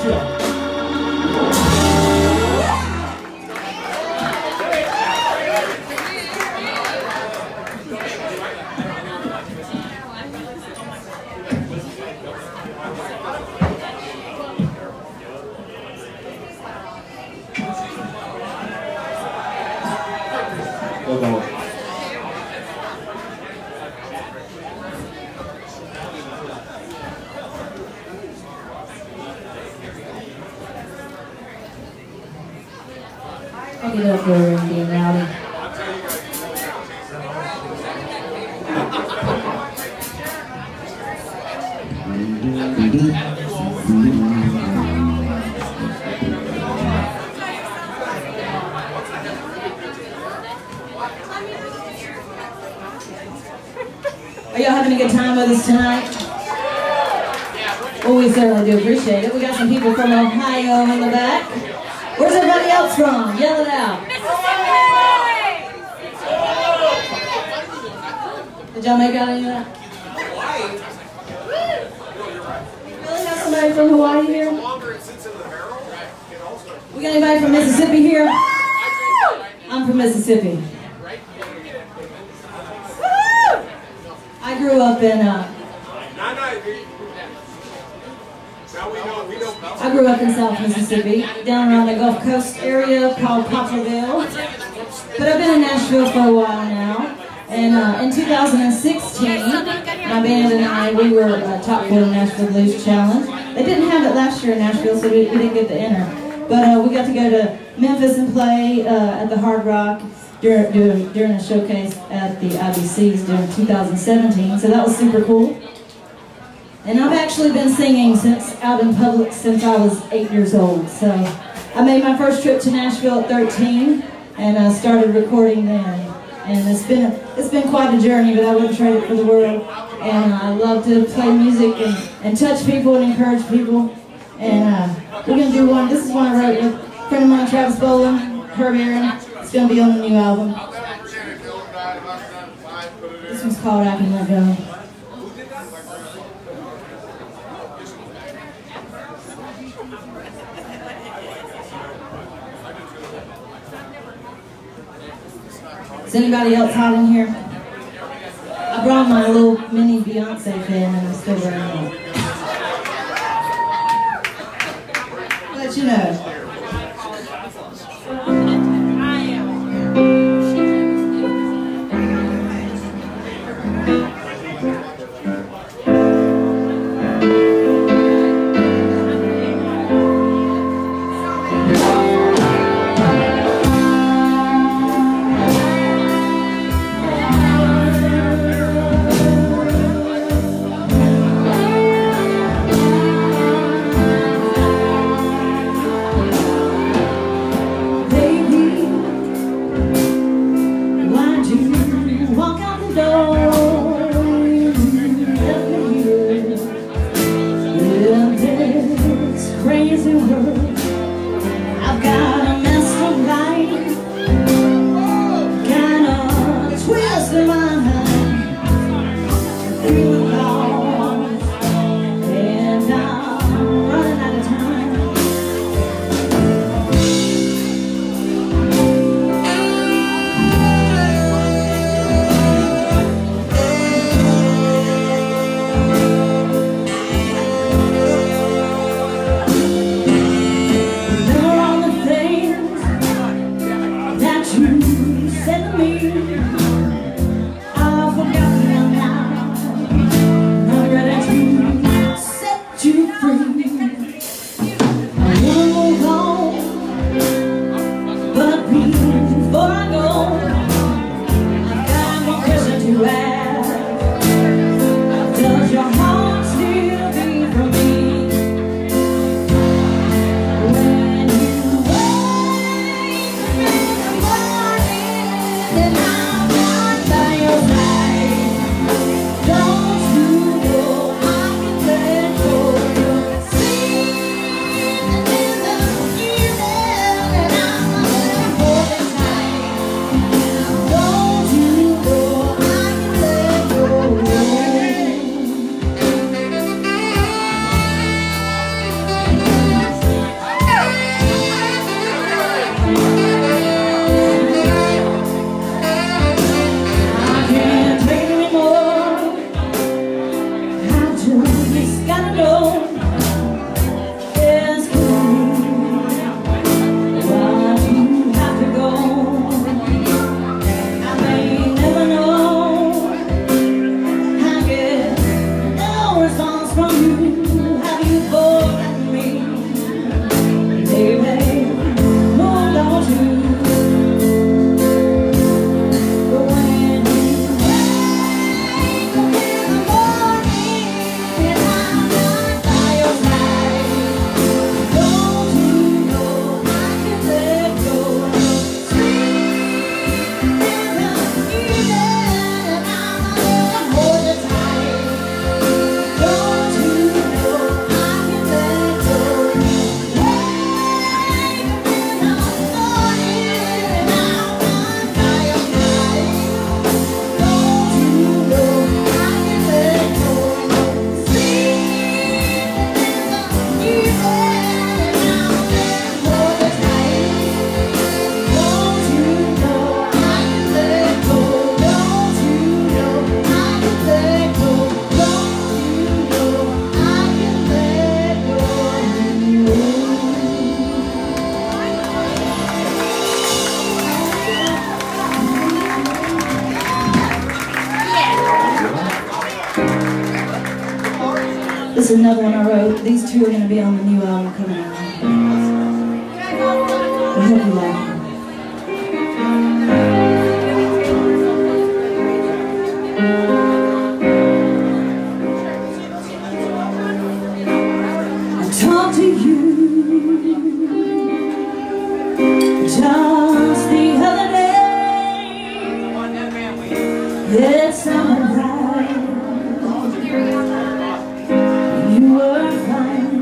you. I'll get up there and being rowdy. Are y'all having a good time with us tonight? Well, we certainly do appreciate it. We got some people from Ohio in the back. Where's everybody else from? Yell it out. Did y'all make out any of that? Really have somebody from Hawaii here? We got anybody from Mississippi here? I'm from Mississippi. I grew up in South Mississippi, down around the Gulf Coast area called Poplarville. But I've been in Nashville for a while now. And in 2016, my band and I, we were top 4 Nashville Blues Challenge. They didn't have it last year in Nashville, so we didn't get to enter. But we got to go to Memphis and play at the Hard Rock during a showcase at the IBCs during 2017, so that was super cool. And I've actually been singing out in public since I was 8 years old. So I made my first trip to Nashville at 13 and started recording then. And it's been quite a journey, but I wouldn't trade it for the world. And I love to play music and touch people and encourage people. And we're going to do one. This is one I wrote with a friend of mine, Travis Boland, Herb Aaron. It's going to be on the new album. This one's called I Can Let Go. Is anybody else hot in here? I brought my little mini Beyonce fan and I'm still wearing it. Let you know. Things is another one I wrote. These two are going to be on the new album coming out. I hope you like it. I talked to you just the other day. It's alright. You were fine.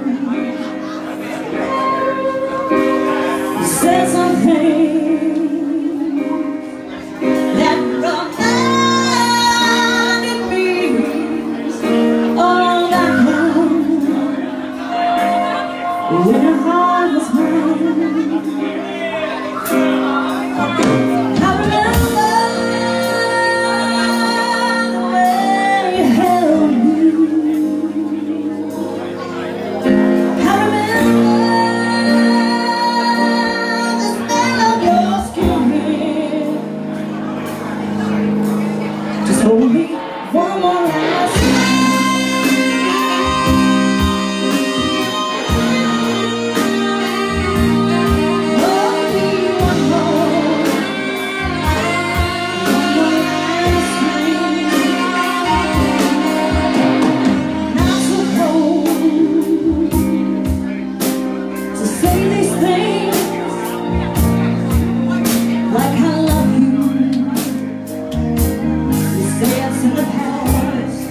You said something that reminded me all that long when her heart was mine. Hold me one more last hold me one more last night. Not so cold to say these things like I love you. In the past,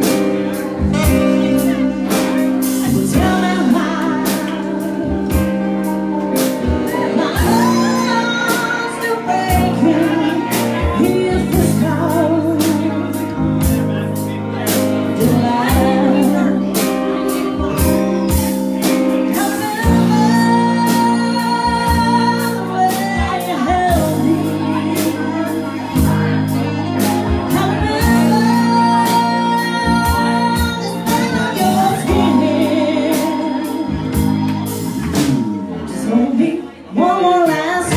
and tell me why my heart's still breaking. Here's the scar. Did I remember the way you held me? One more last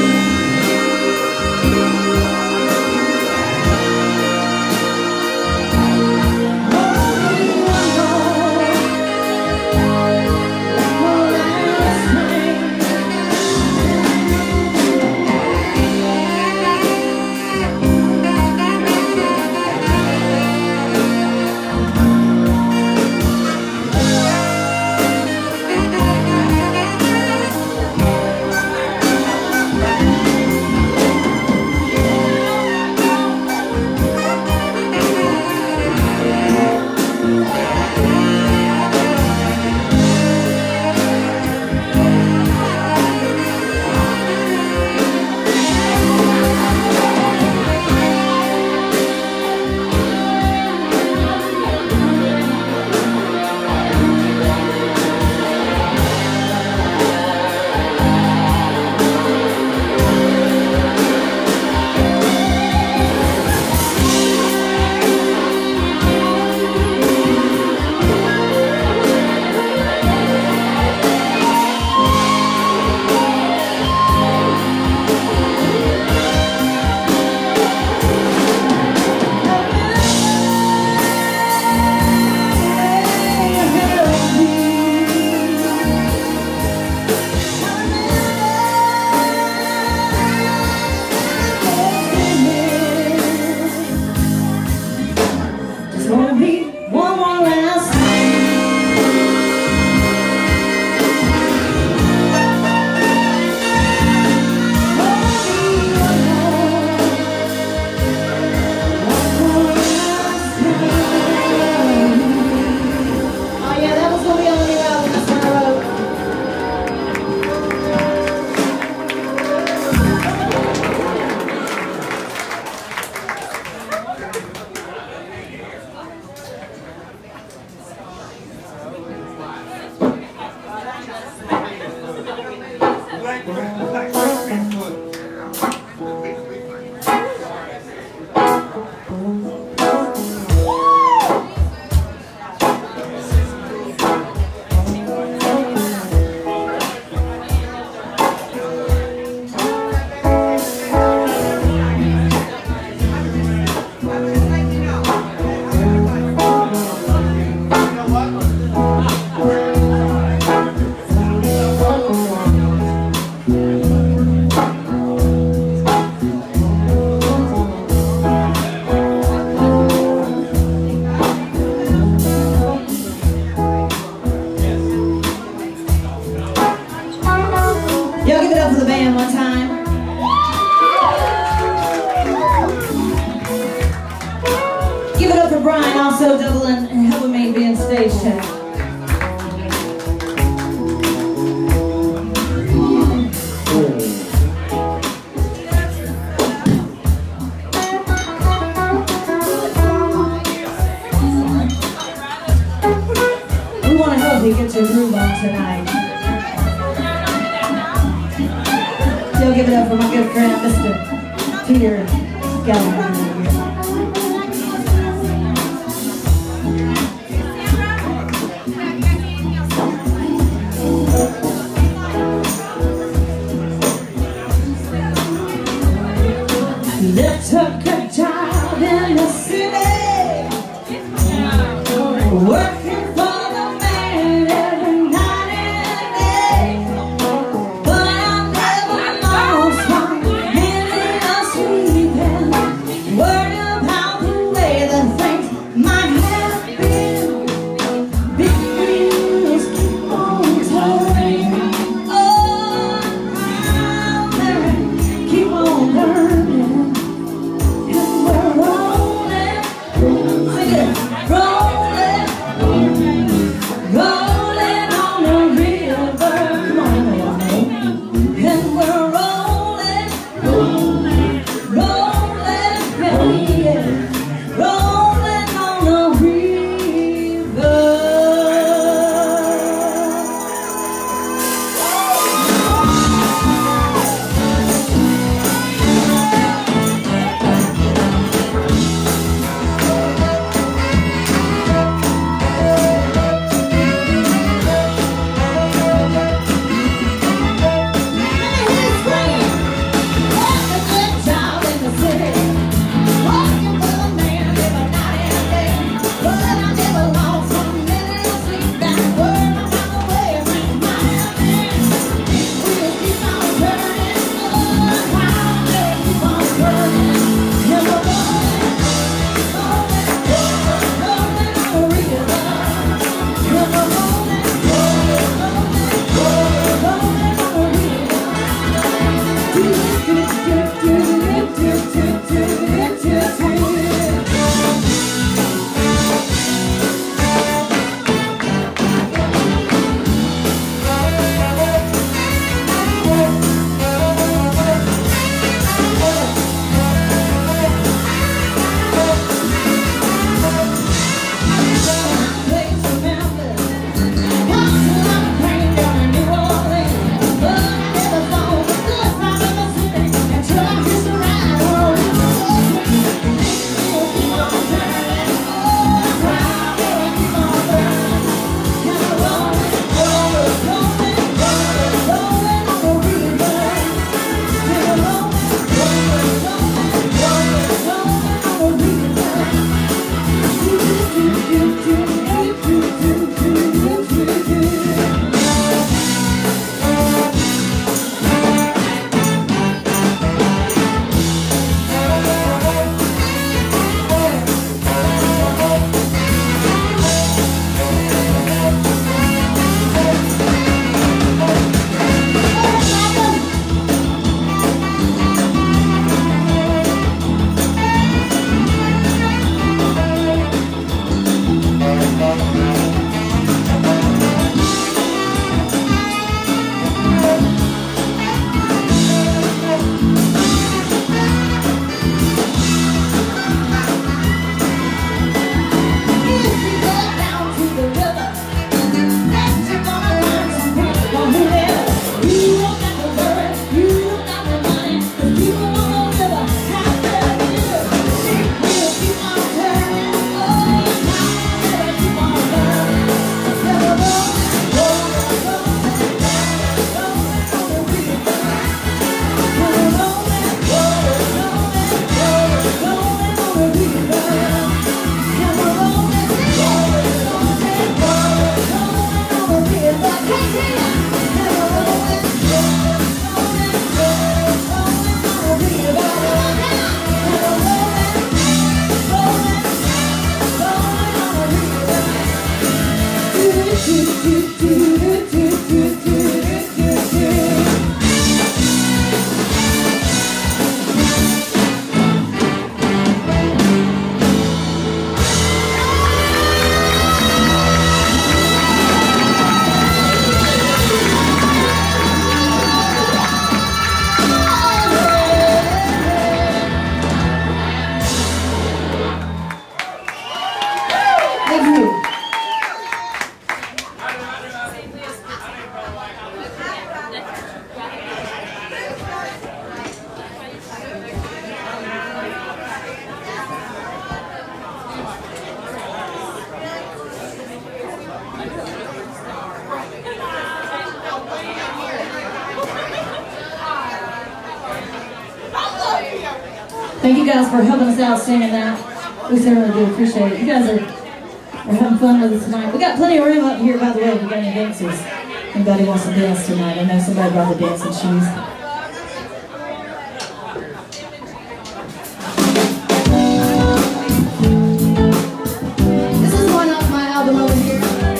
hold me one more last oh yeah, that was going to be on the new album. That's what I wrote. hand one time. Give it up for Brian, also doubling and helping me be in stage tech. We want to help you get your groove on tonight. Y'all give it up for my good friend, Mr. Peter Gallagher. They took a job in the city, working for the man every night and day. But I never lost my minute of sleeping. Thank you guys for helping us out singing that. We certainly do appreciate it. You guys are having fun with us tonight. We got plenty of room up here, by the way, if we got any dancers. Anybody wants to dance tonight? I know somebody brought the dancing shoes. This is one off my album over here.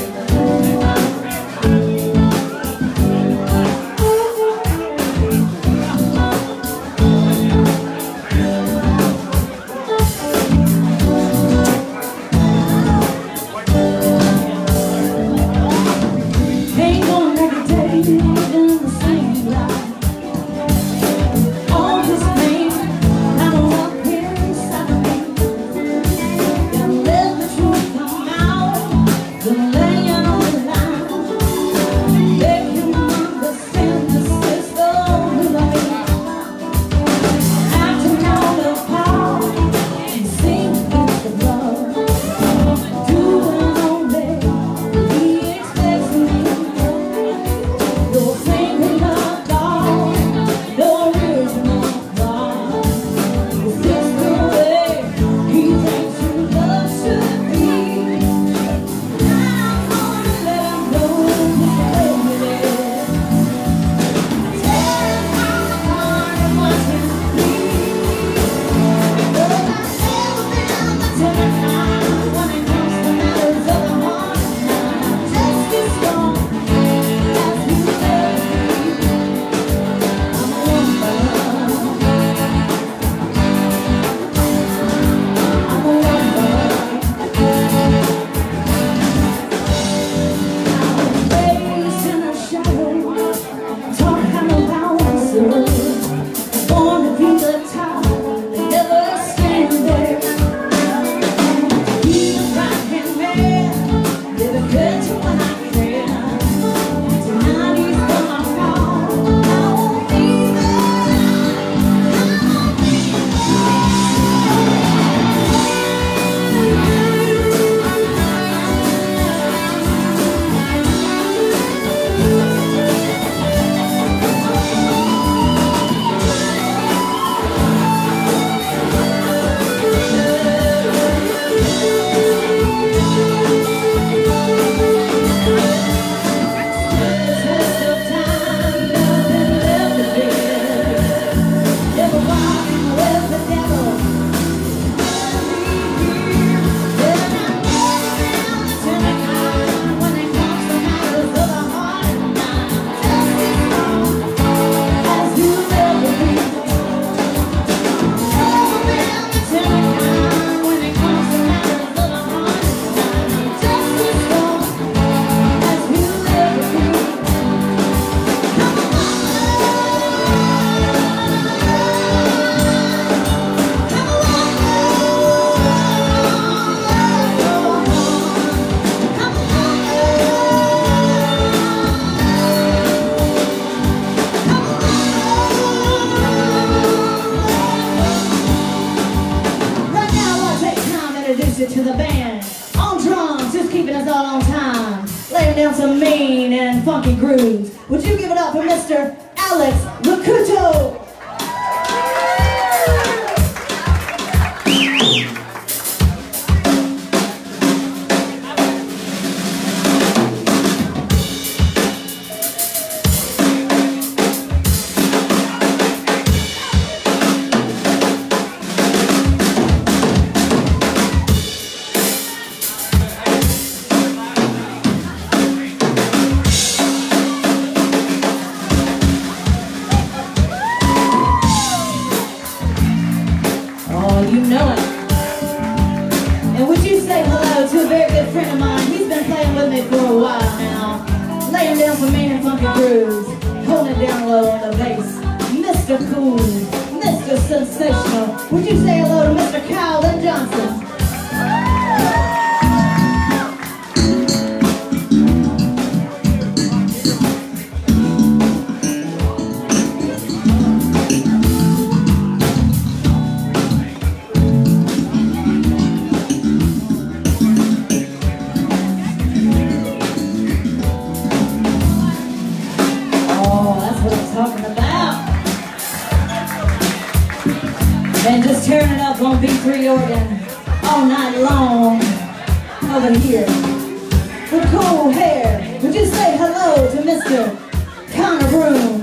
To the band on drums, just keeping us all on time, laying down some mean and funky grooves. Would you give it up for Mr. Alex Lacuto? You know it. And would you say hello to a very good friend of mine? He's been playing with me for a while now, laying down some mean and funky grooves, holding it down low on the bass. Mr. Cool, Mr. Sensational. Would you say hello to Mr. Calvin Johnson? Talking about And just tearing it up on B3 organ all night long over here. With cool hair, would you say hello to Mr. Connor Broom?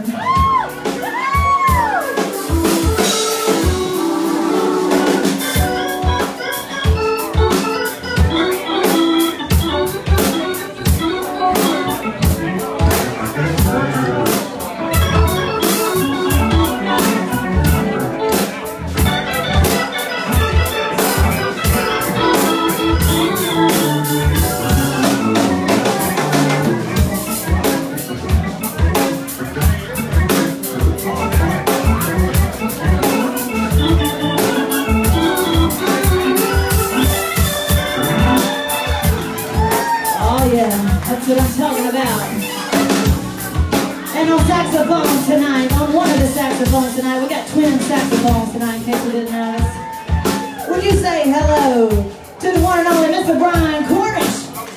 That's what I'm talking about. And on saxophone tonight, on one of the saxophones tonight, we got twin saxophones tonight, in case you didn't notice. Would you say hello to the one and only Mr. Brian Cornish?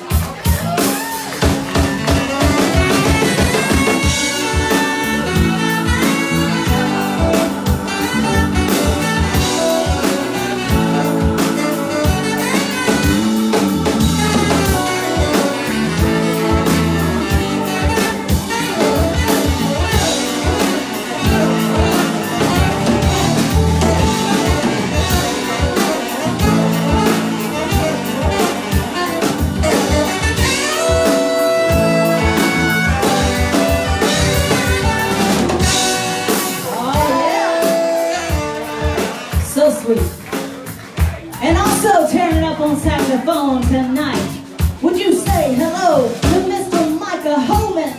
So sweet. And also tearing it up on saxophone tonight, would you say hello to Mr. Micah Holman?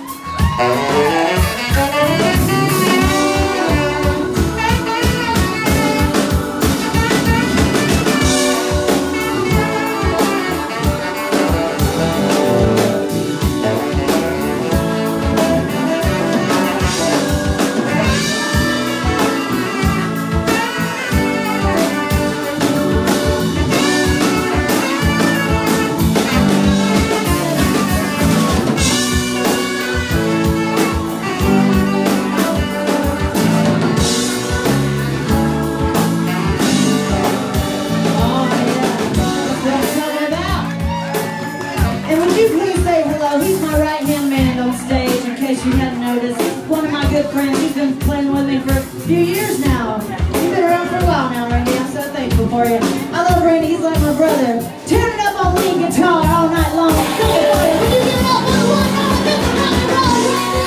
He's my right-hand man on stage, in case you hadn't noticed. He's one of my good friends. He's been playing with me for a few years now. You've been around for a while now, Randy. I'm so thankful for you. I love Randy. He's like my brother. Tearing it up on lead guitar all night long. Would you give it up for the one and only Mr. Rock and Roll?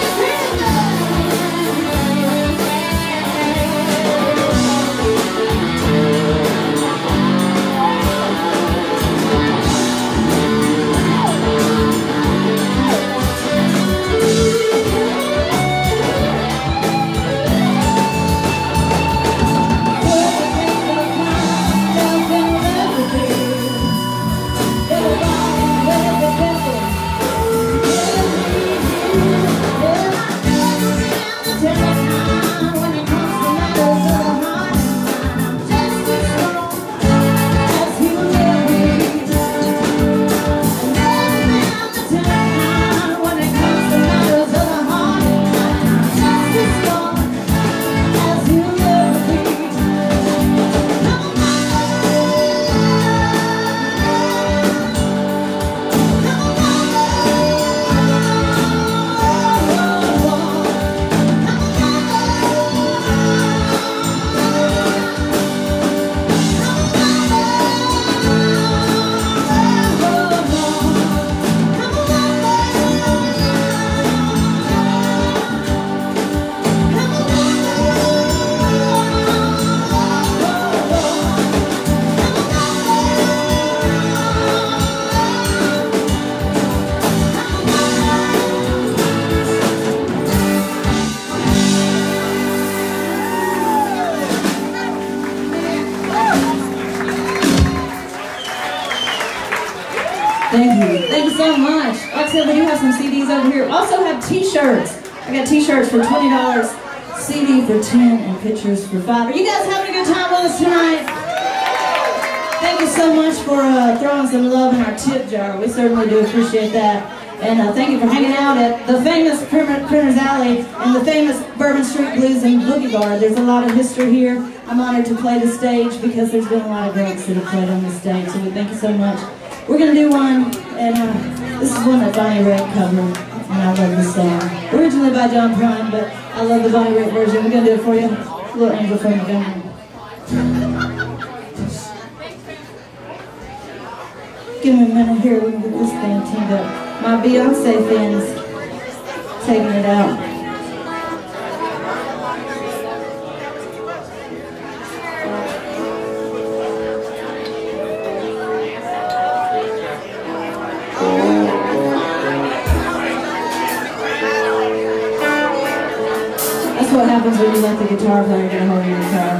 Thank you. Thank you so much. Like I said, we do have some CDs over here. We also have t-shirts. I got t-shirts for $20, CD for $10, and pictures for $5. Are you guys having a good time with us tonight? Thank you so much for throwing some love in our tip jar. We certainly do appreciate that. And thank you for hanging out at the famous Printer's Alley and the famous Bourbon Street Blues and Boogie Bar. There's a lot of history here. I'm honored to play the stage because there's been a lot of greats that have played on the stage, so we thank you so much. We're going to do one, and this is one that Bonnie Raitt covered, and I love this song. Originally by John Prine, but I love the Bonnie Raitt version. We're going to do it for you. Little Angel from Montgomery. Give me a minute here, we can get this band teamed up. My Beyonce fans taking it out. That's what happens when you let the guitar player get a hold of your guitar.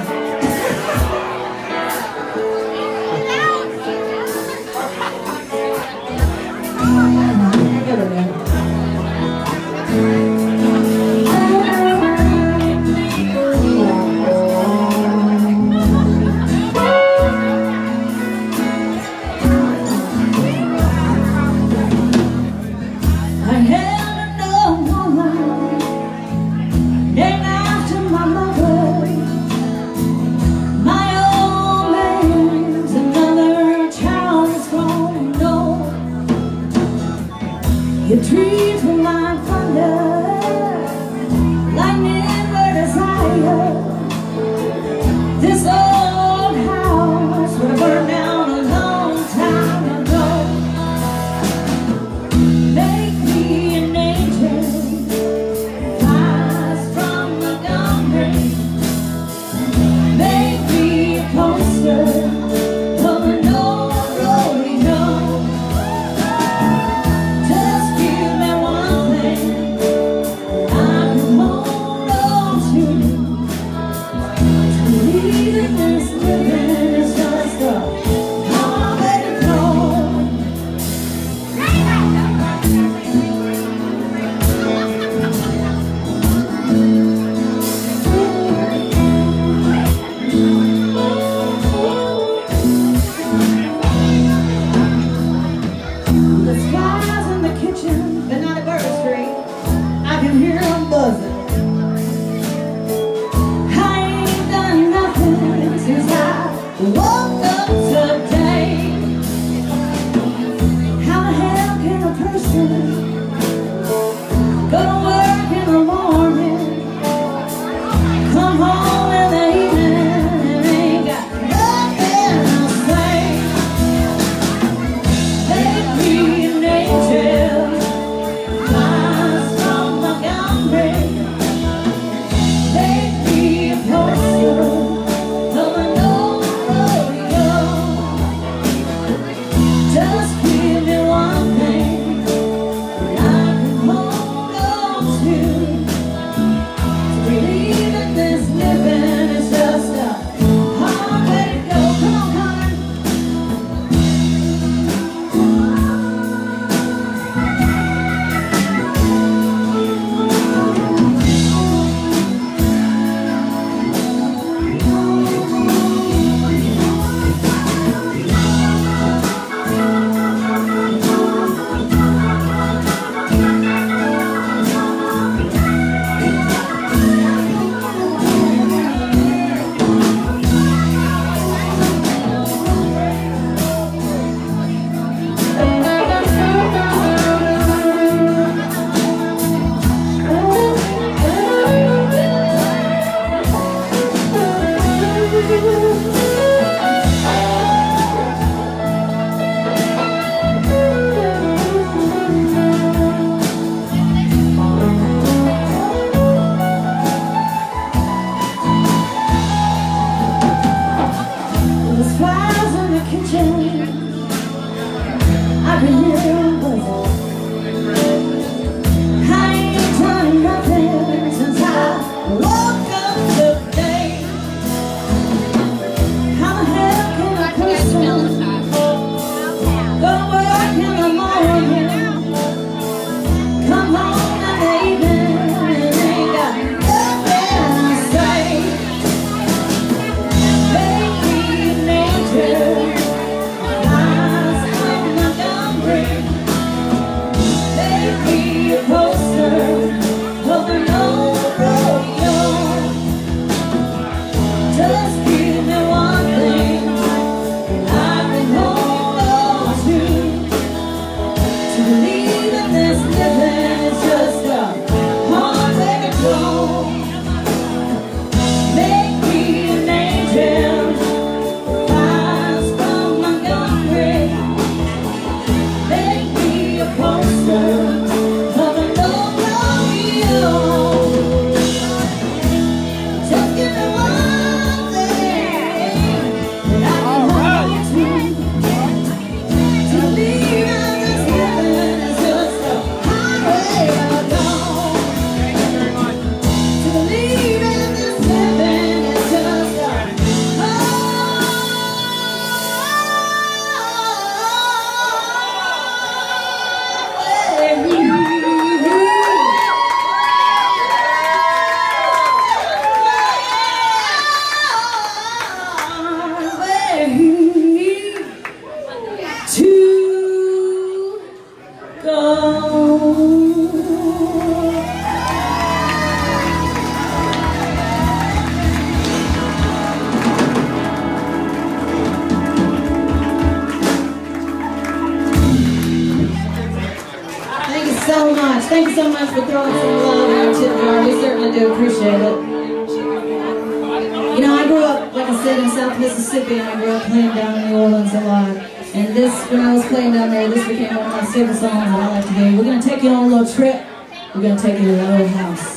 Thank you so much for throwing some love in our tip jar. We certainly do appreciate it. You know, I grew up, like I said, in South Mississippi, and I grew up playing down in New Orleans a lot. And this, when I was playing down there, this became one of my favorite songs that I like to do. We're going to take you on a little trip. We're going to take you to the old house.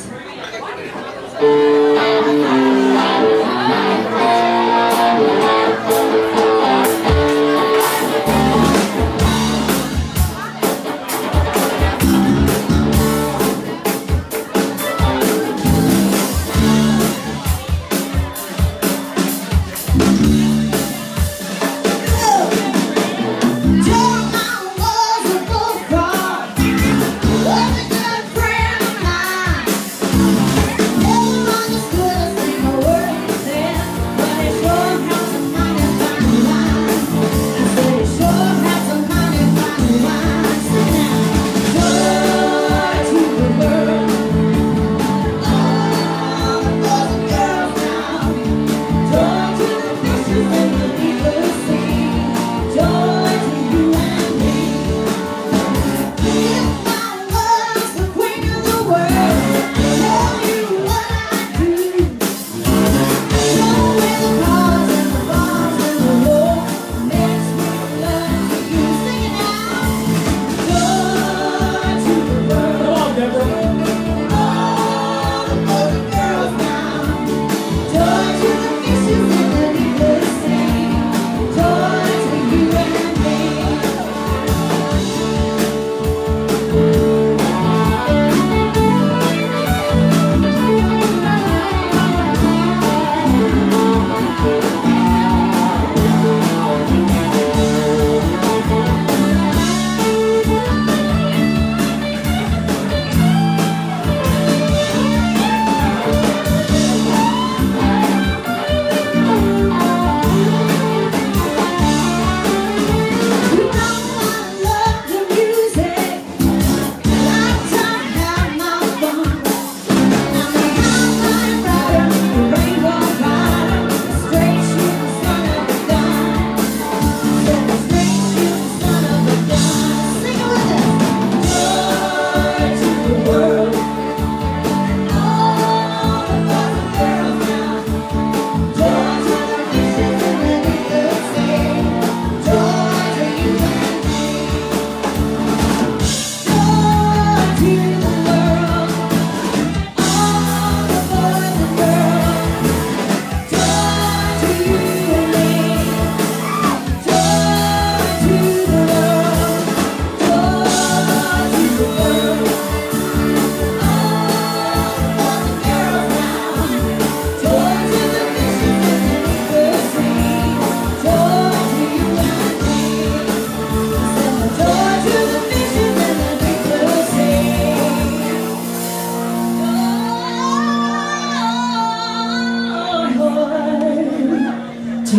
To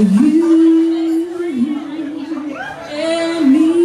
you and me.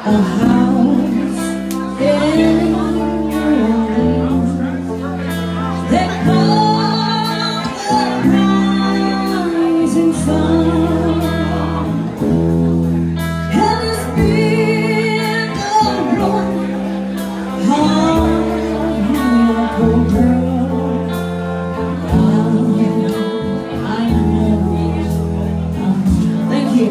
a house in New Orleans. They call the rising sun, and it's been a run hard girl. I know. Thank you.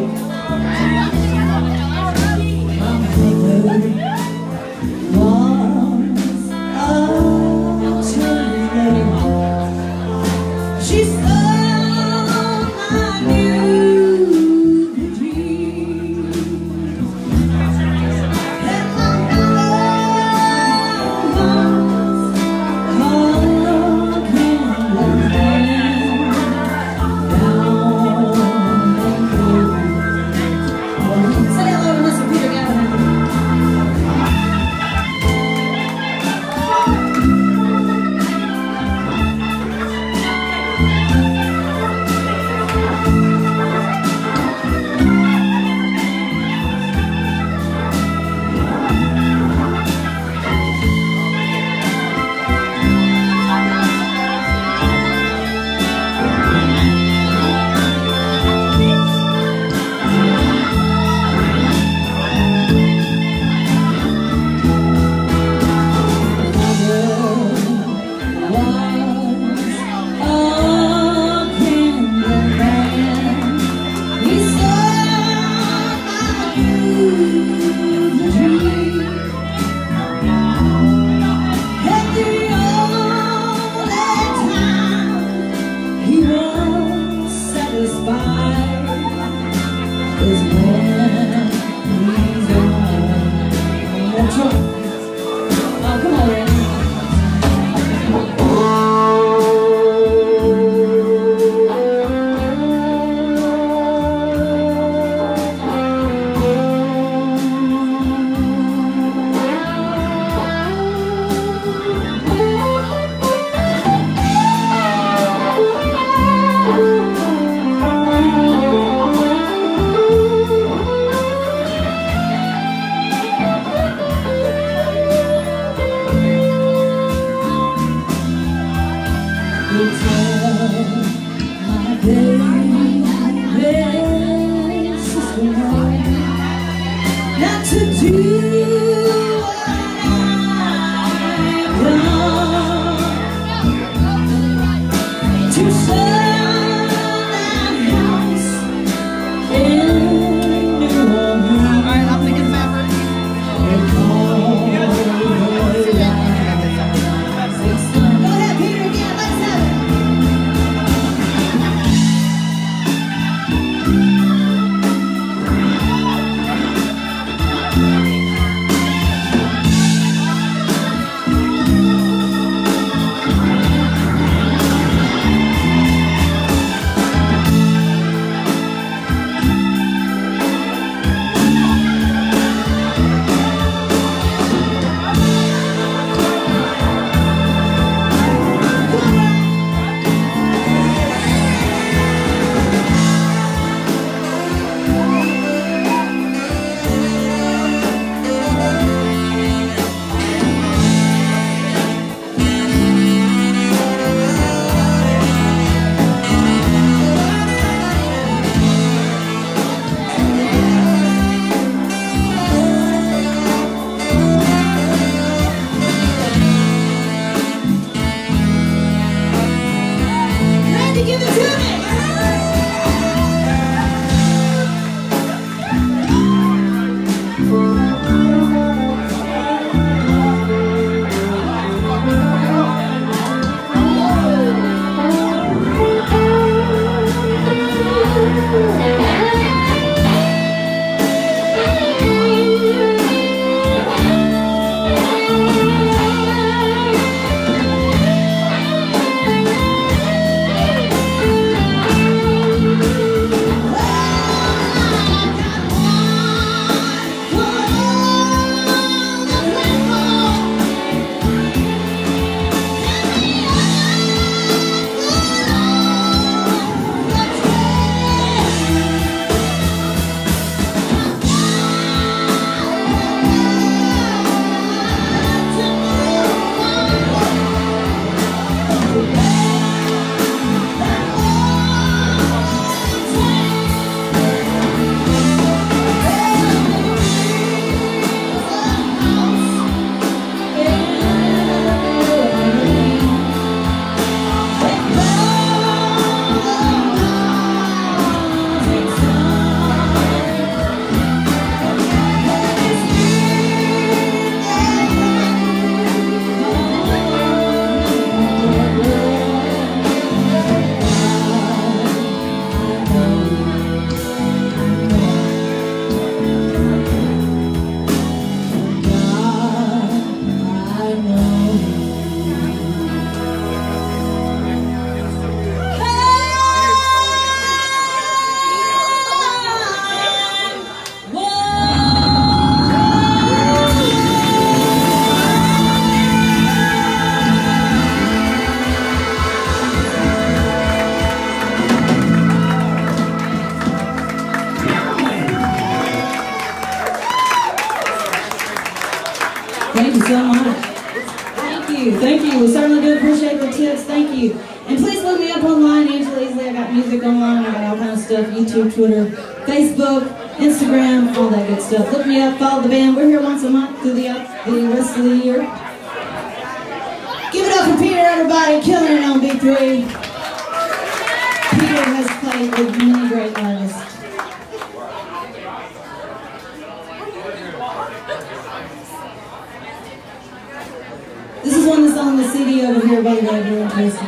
She saw my new dream, and my love's heart came down and through. Say hello to Mr. Peter Gavin. Not to do what I've done, to sell that house in New Orleans. All right, I'll pick it up. Go ahead, Peter, again. Let's have it. Thank you so much. Thank you. Thank you. We certainly do appreciate the tips. Thank you. And please look me up online, Angela Easley. I got music online. I got all kinds of stuff. YouTube, Twitter, Facebook, Instagram, all that good stuff. Look me up. Follow the band. We're here once a month through the rest of the year. Give it up for Peter, everybody. Killing it on B3. Peter has played with many great artists. This is one that's on the CD over here, by the way, if you're interested.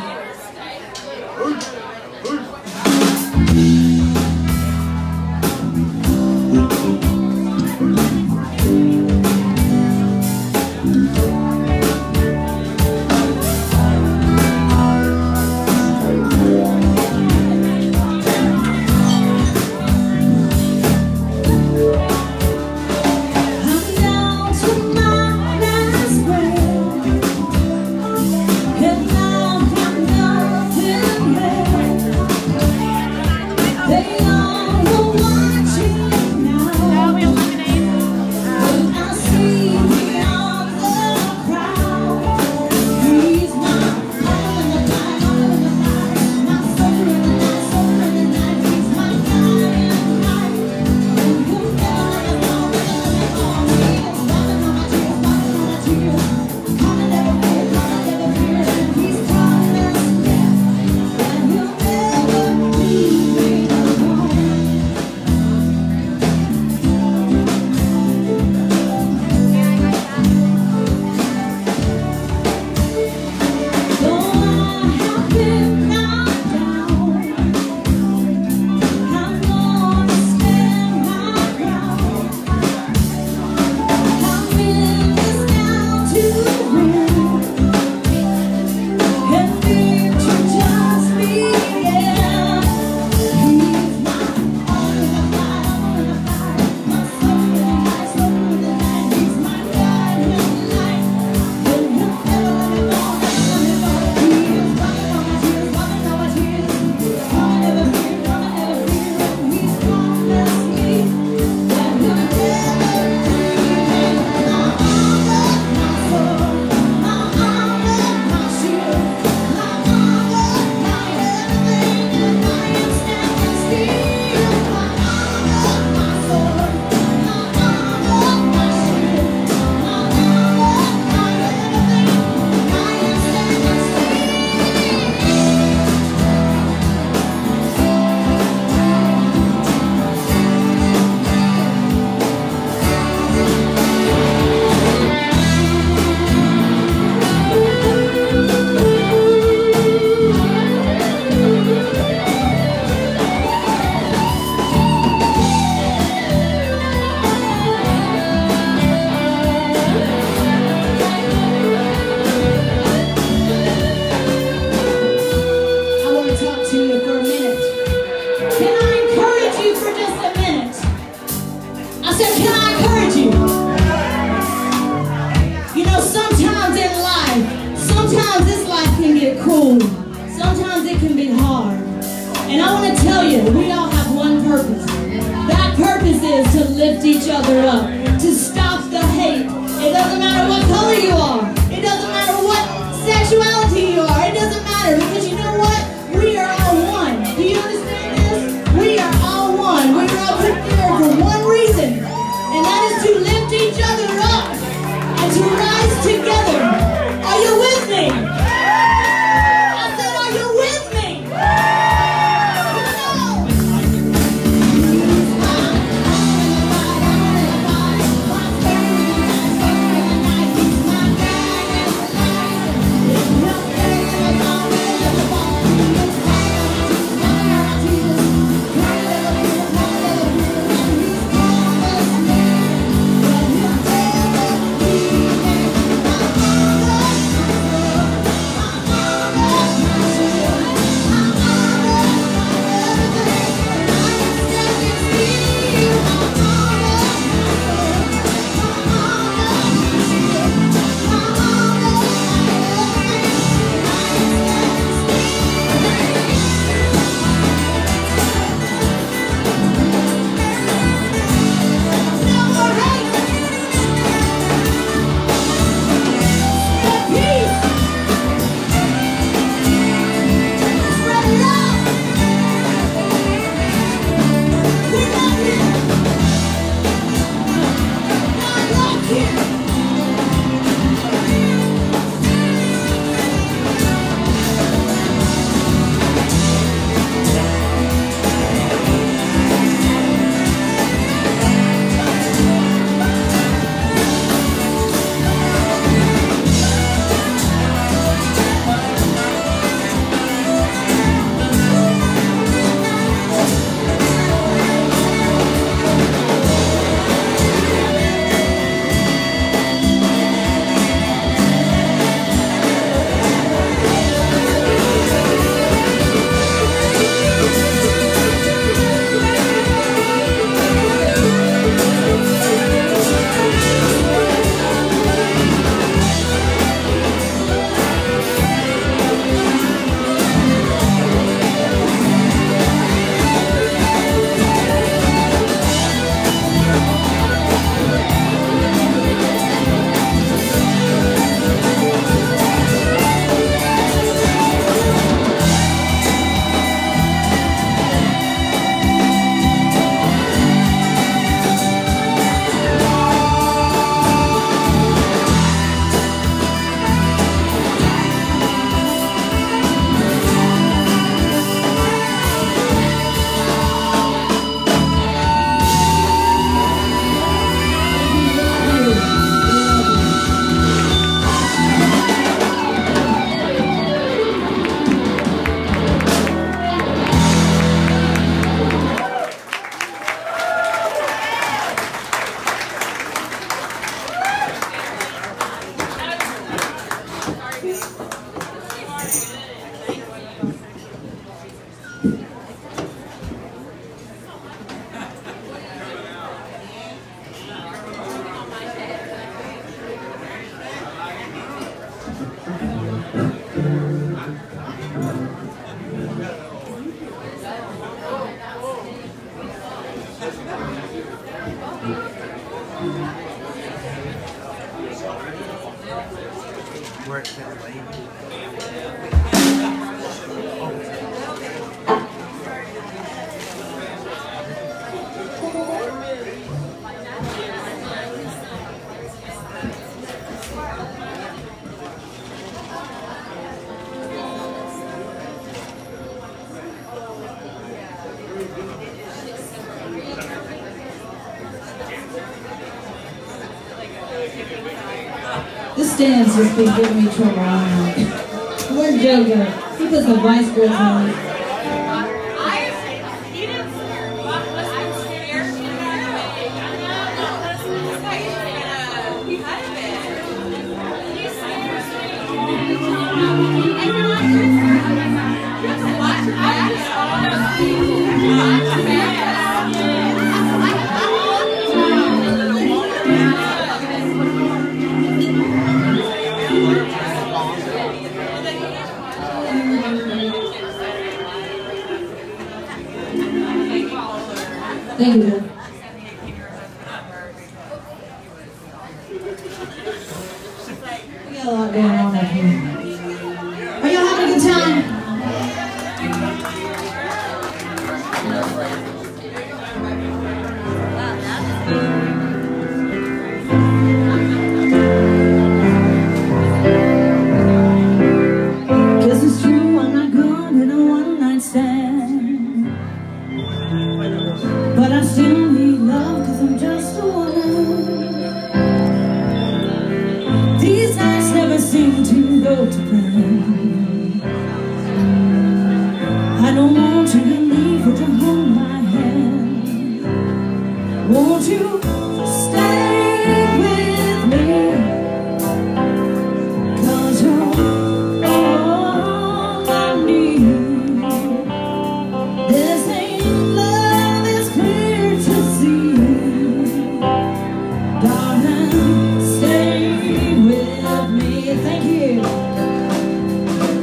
Where it's been laid. This dance has been giving me trouble all night. Where's Jojo? He puts the vice grips on me. Thank you, Bill. We got a lot going on up here. Are y'all having a good time? Guess it's true, I'm not good in a one-night stand, but I still need love, cause I'm just a woman. These nights never seem to go to plan. I don't want you to leave, but to hold my hand. Won't you stay with me? Cause you're all I need. This ain't love, it's clear to see. Darling, stay with me. Thank you.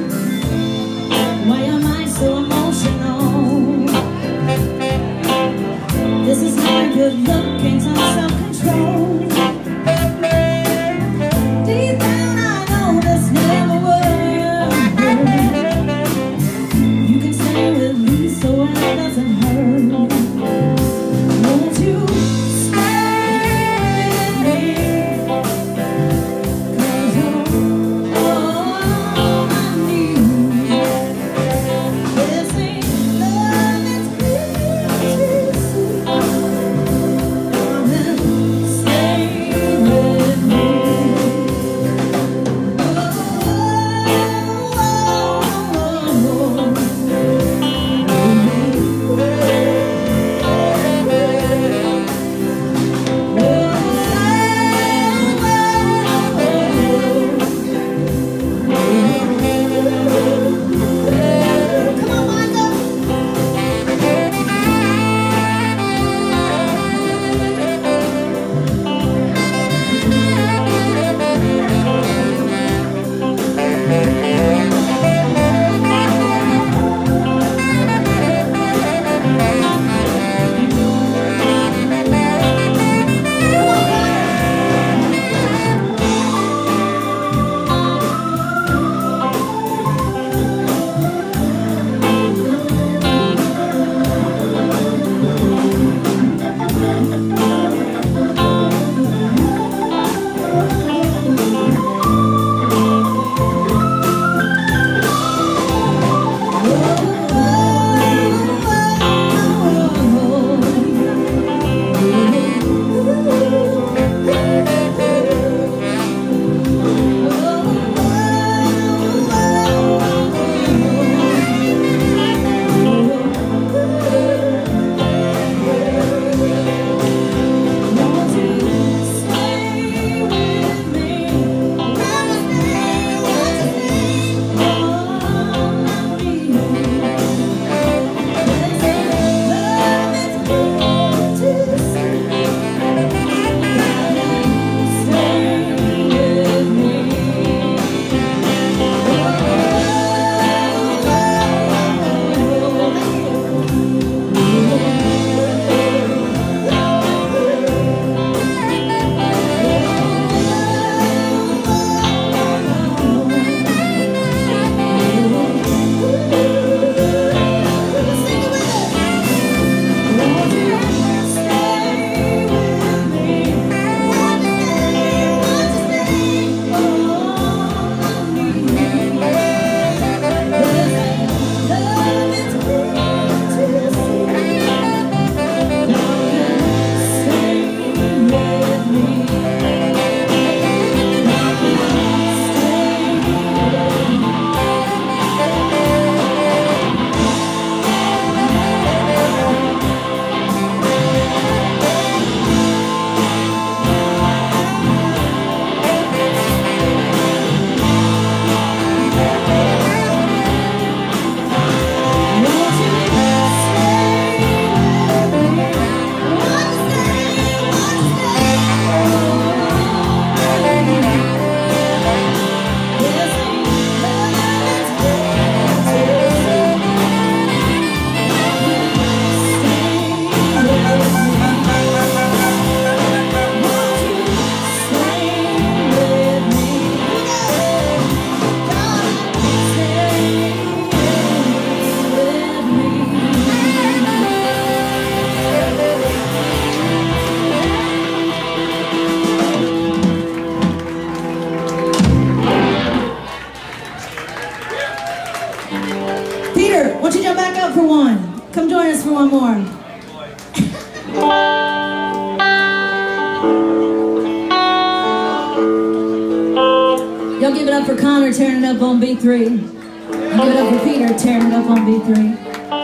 Y'all give it up for Connor tearing it up on B3. Give it up for Peter tearing it up on B3.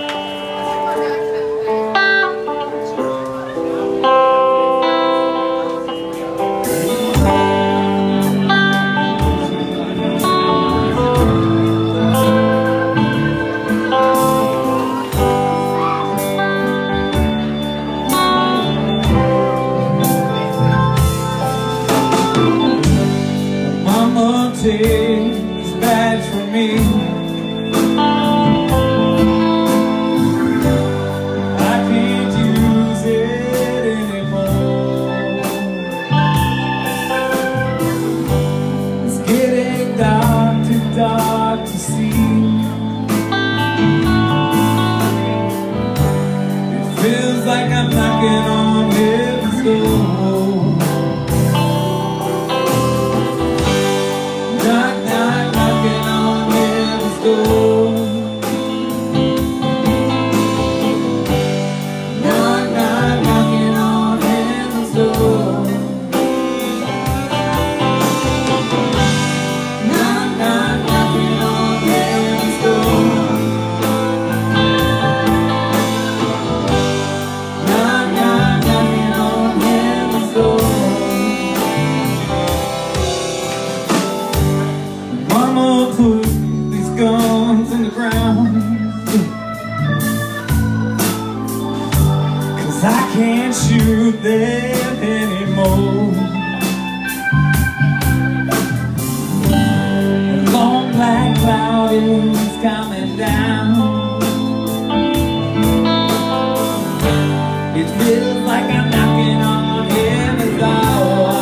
It's bad for me. I can't use it anymore. It's getting dark to see. It feels like I'm knocking on heaven's door. Put these guns in the ground, 'cause I can't shoot them anymore. A long black cloud is coming down. It feels like I'm knocking on heaven's door.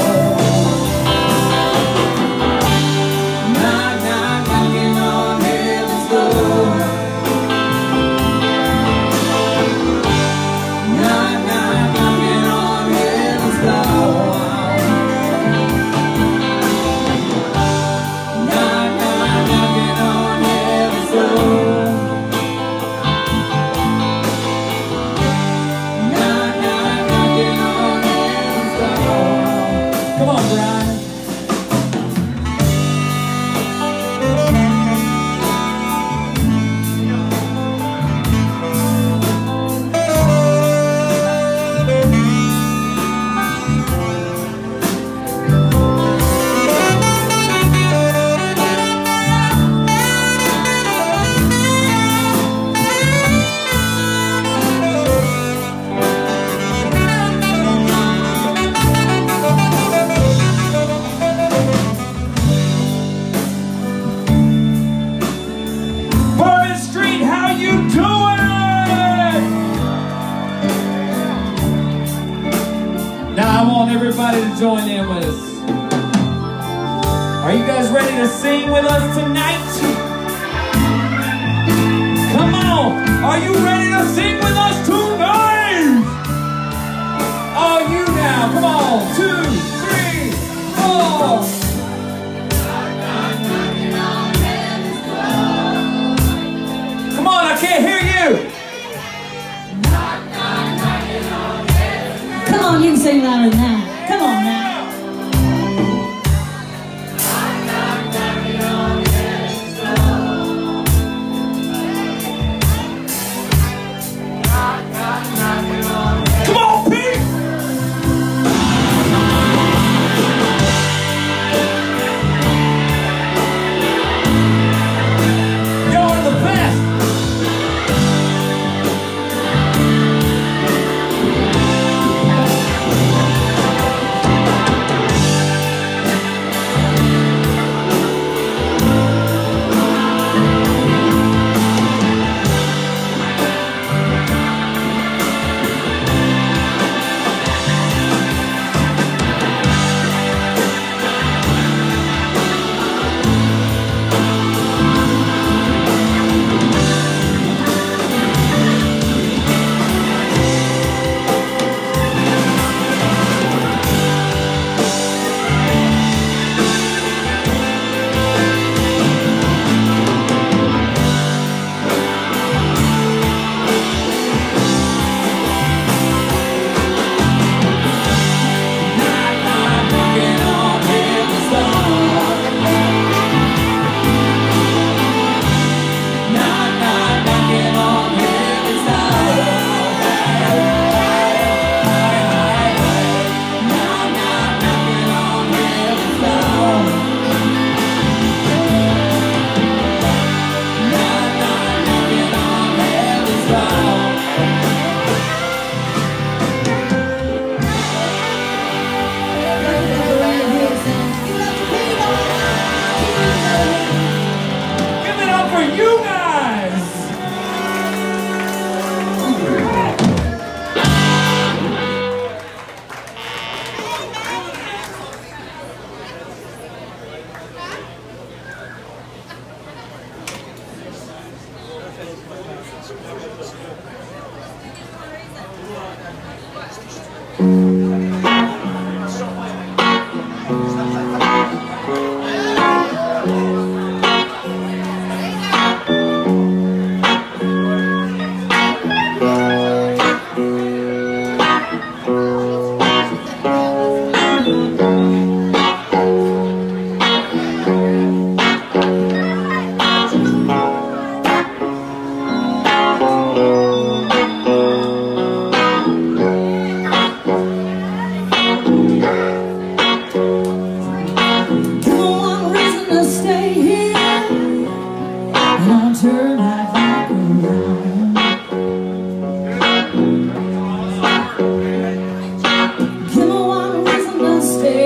Come on, Brian. Now I want everybody to join in with us. Are you guys ready to sing with us tonight? Come on! Are you ready to sing with us tonight? Are you now? Come on! 2, 3, 4. Come on, I can't hear you! Come on, you can sing louder than that. Come on now. Come on, Pete!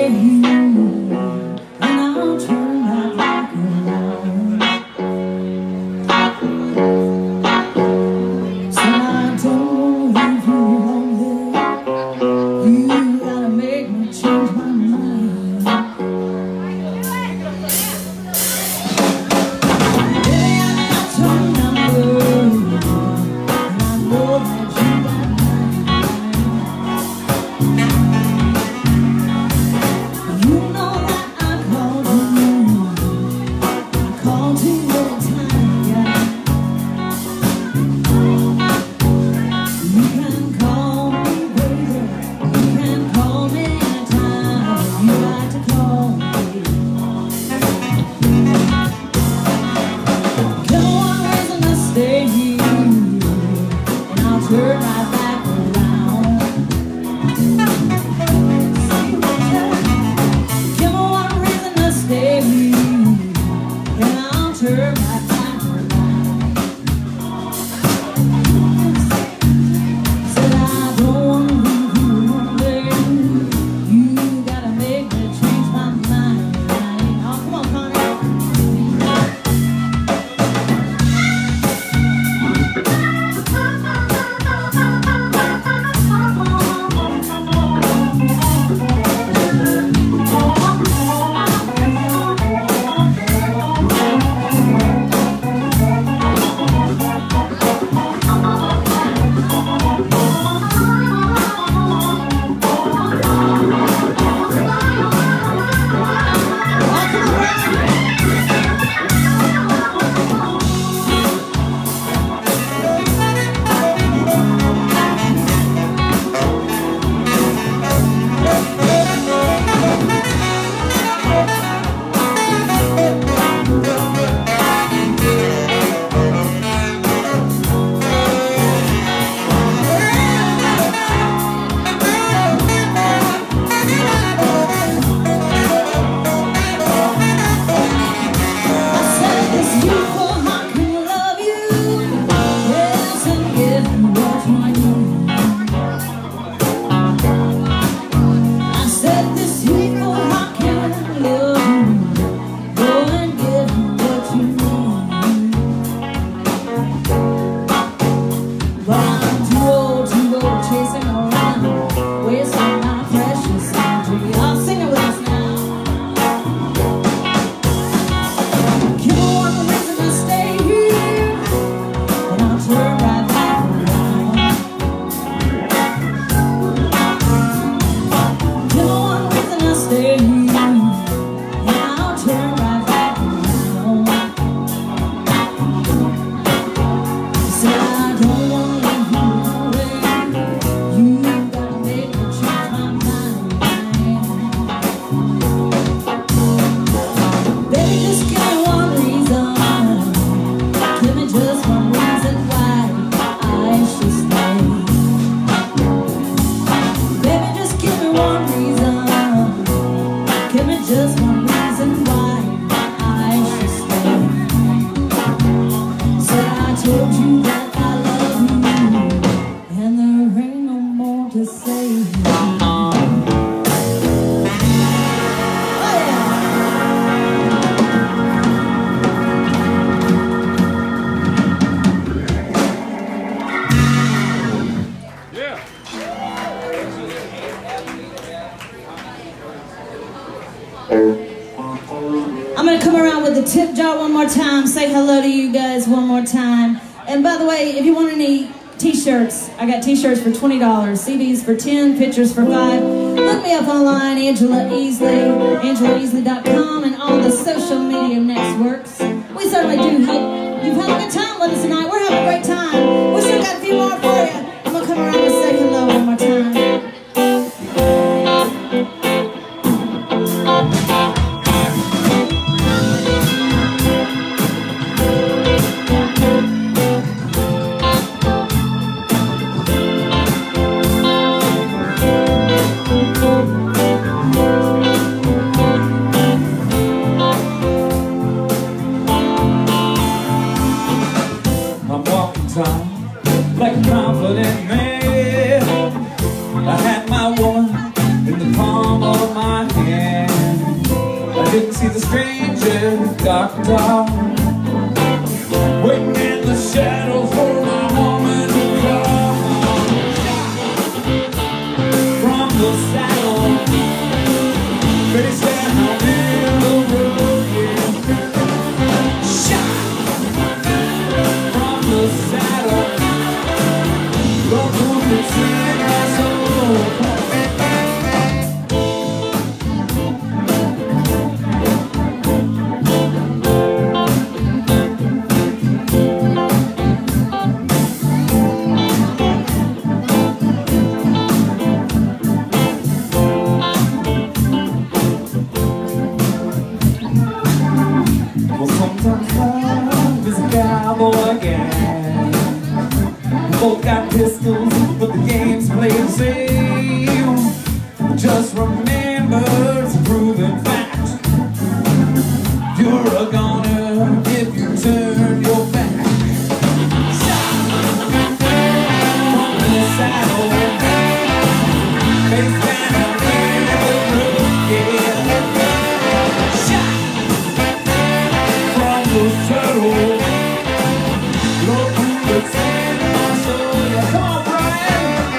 I'm going to come around with the tip jar one more time, say hello to you guys one more time. And by the way, if you want any t-shirts, I got t-shirts for $20, CDs for 10, pictures for 5. Look me up online, Angela Easley, AngelaEasley.com, and all the social media networks. We certainly do hope you've had a good time with us tonight. We're having a great time. We still got a few more for you. I'm going to come around and say hello one more time. got down, waiting in the shadows for my woman to come. From the saddle, face down in the road, yeah. Shot from the saddle, Lord, who can sing my soul. Both got pistols, but the game's played the same. Just remember, it's a proven fact. You're a goner if you turn your back. Shot from the saddle, face down in the road, yeah. Shot from the saddle, Lord, who could save my soul? Yeah, come on, Brian.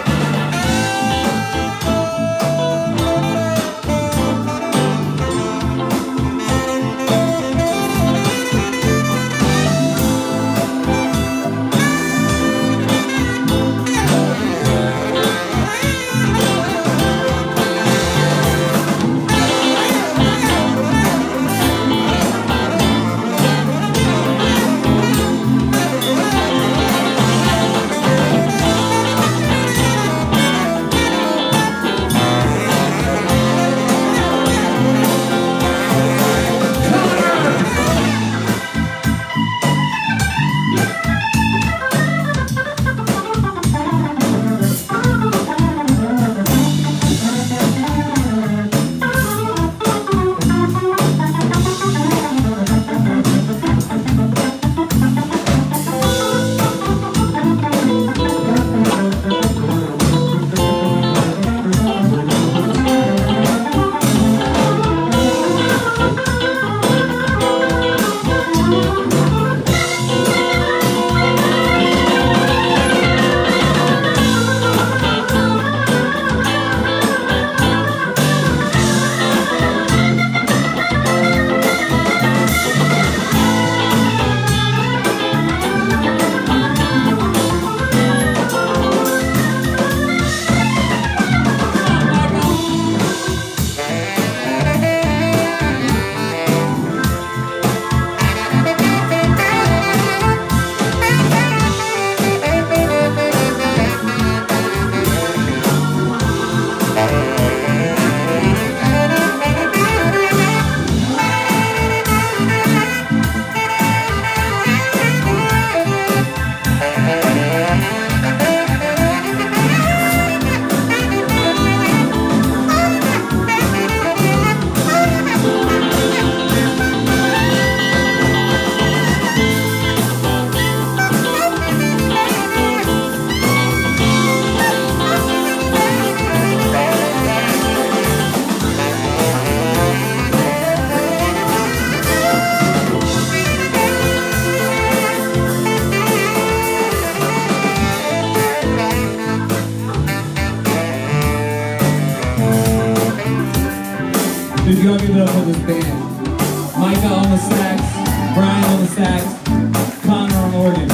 If y'all give it up for this band. Micah on the sax, Brian on the sax, Connor on organ.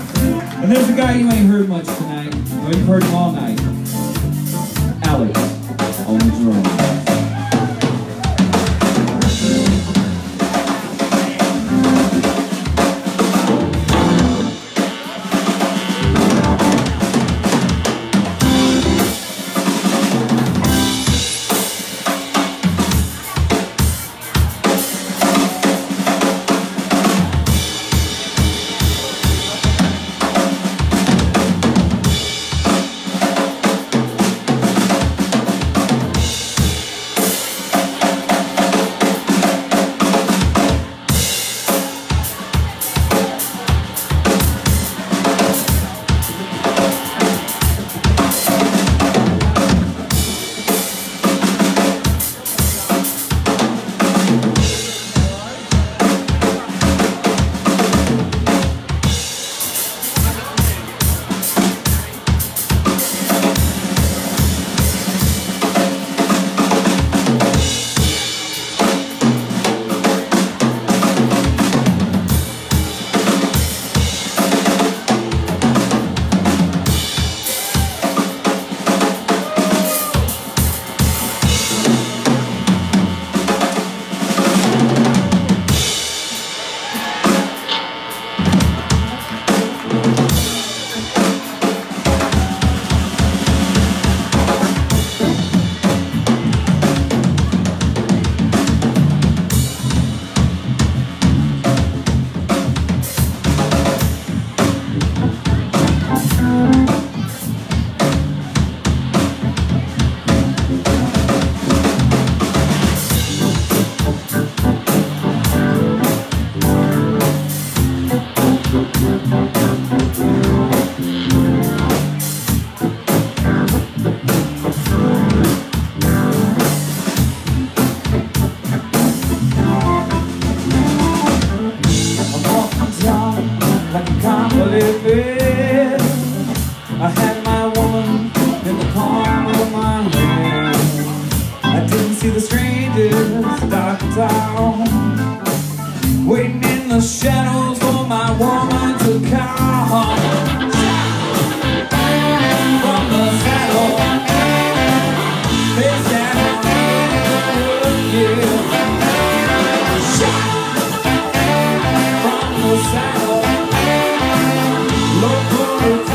And there's a guy you ain't heard much tonight, but you've heard him all night. Alex on the drums. rock town, waiting in the shadows for my woman to come. From the saddle, face down, yeah. From the saddle, local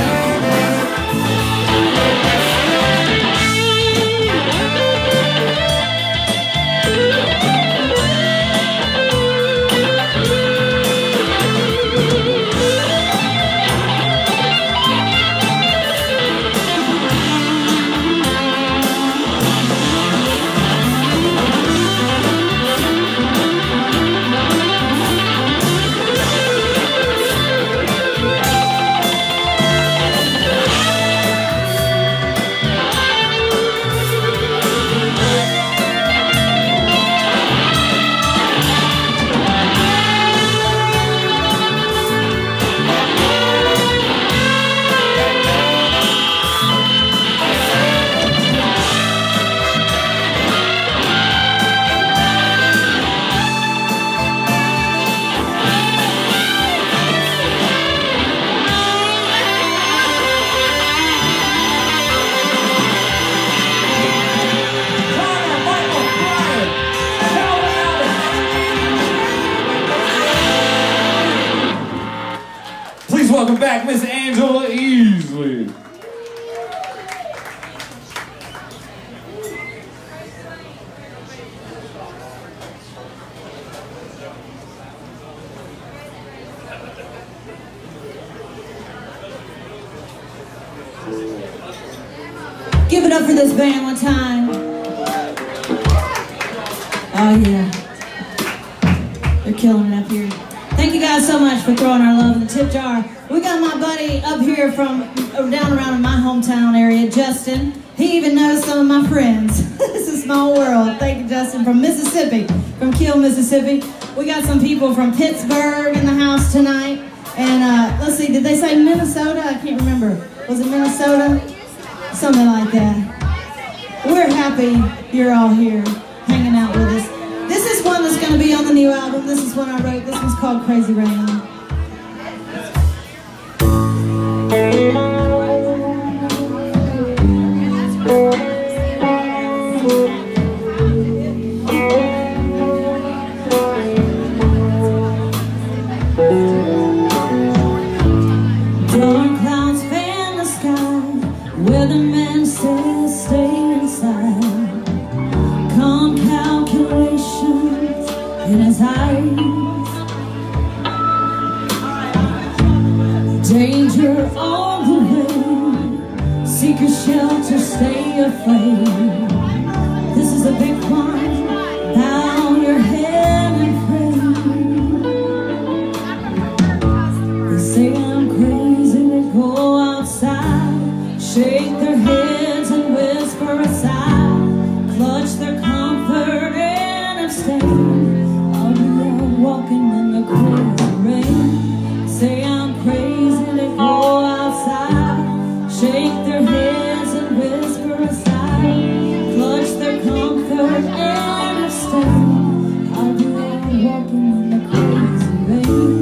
welcome back, Miss Angela Easley. Give it up for this band one time. Oh yeah. They're killing it up here. Thank you guys so much for throwing our love in the tip jar. We got my buddy up here from down around in my hometown area, Justin. He even knows some of my friends. It's a small world. Thank you, Justin, from Mississippi, from Kiel, Mississippi. We got some people from Pittsburgh in the house tonight. And let's see, did they say Minnesota? I can't remember. Was it Minnesota? Something like that. We're happy you're all here hanging out with us. This is one that's going to be on the new album. This is one I wrote. This one's called Crazy Rain. Dark clouds fan the sky, weatherman says stay inside. Calm calculations in his eyes. Danger all the way. Seek a shelter, stay afraid. This is a big climb. Bow your head and pray. They say I'm crazy, they go outside, shake their heads and whisper a sigh, clutch their comfort and abstain. I'll be out walking in the crazy rain. Say I'm crazy, they go outside, shake their heads and whisper a sigh, clutch their comfort and abstain. I'll be out walking in the crazy rain.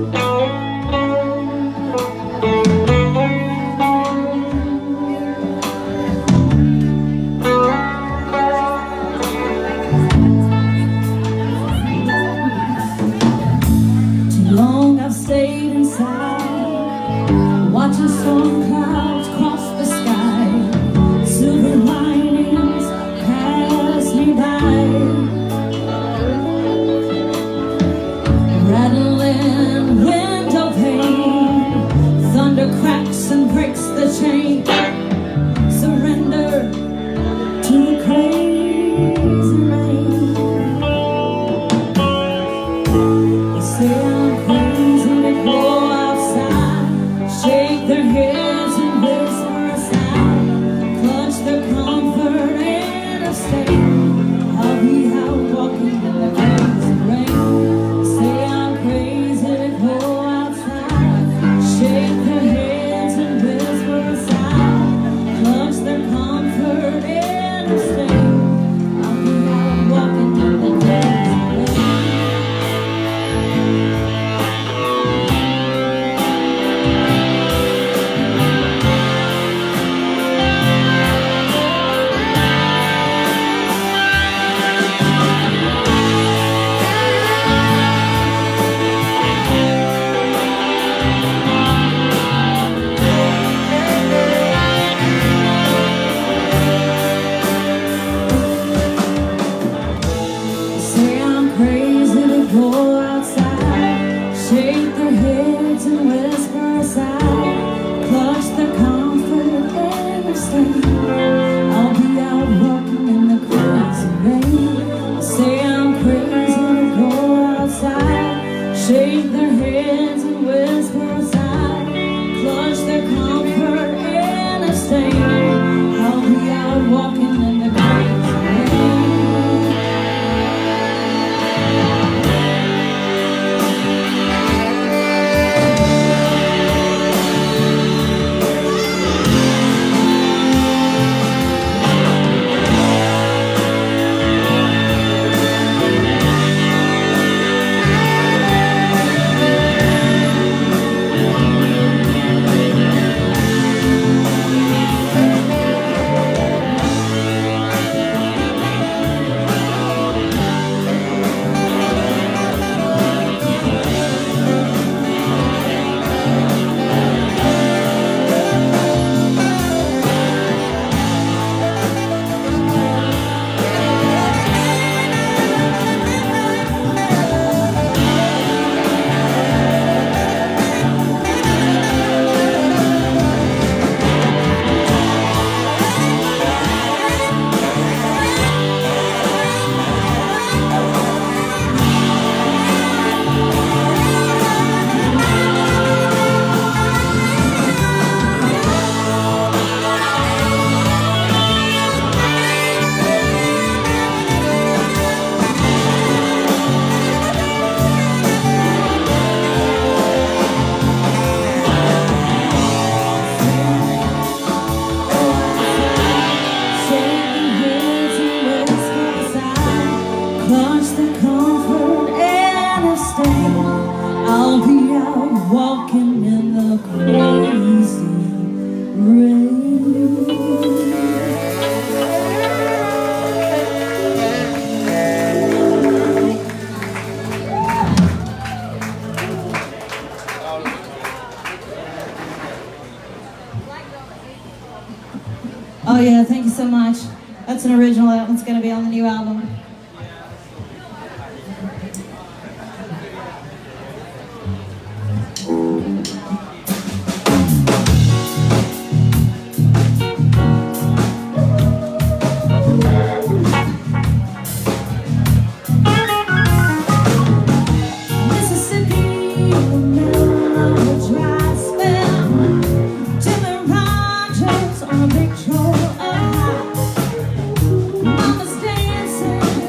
Stayed inside, watching storm clouds cross the sky. Silver linings pass me by, rattling window pane. Thunder cracks and breaks the chain. Surrender to the crazy rain. They say I'm crazy, go outside, shake their heads and much the comfort and a stay. I'll be out walking in the crazy rain. Oh yeah, thank you so much. That's an original. That one's going to be on the new album. Mama's dancing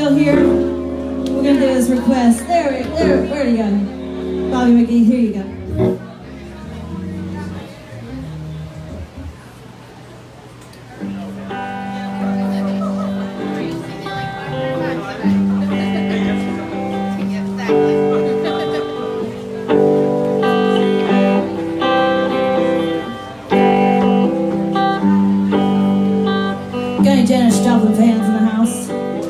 still here? We're gonna do his request. Where'd he go? Bobby McGee, here you go. Got any Janis Joplin fans in the house?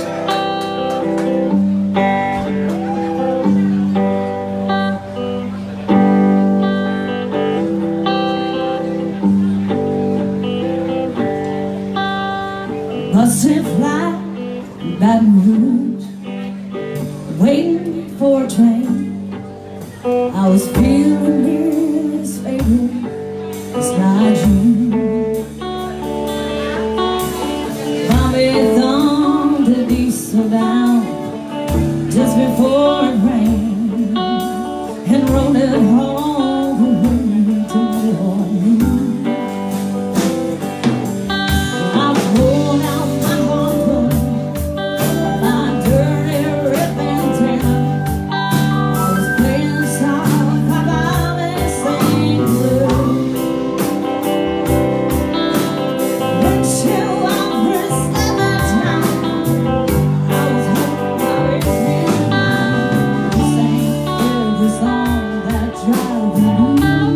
Busted fly in Baton Rouge, waiting for a train. I was feeling his favorite, it's not you. Bobby thumbed the diesel down just before it rained and rode it all the way to New Orleans. I pulled out my horn, my dirty red bandana. I was playing soft Bobby sang blue. When she offers every time, I was hoping Bobby's midnight. He sang every song that drive me blue.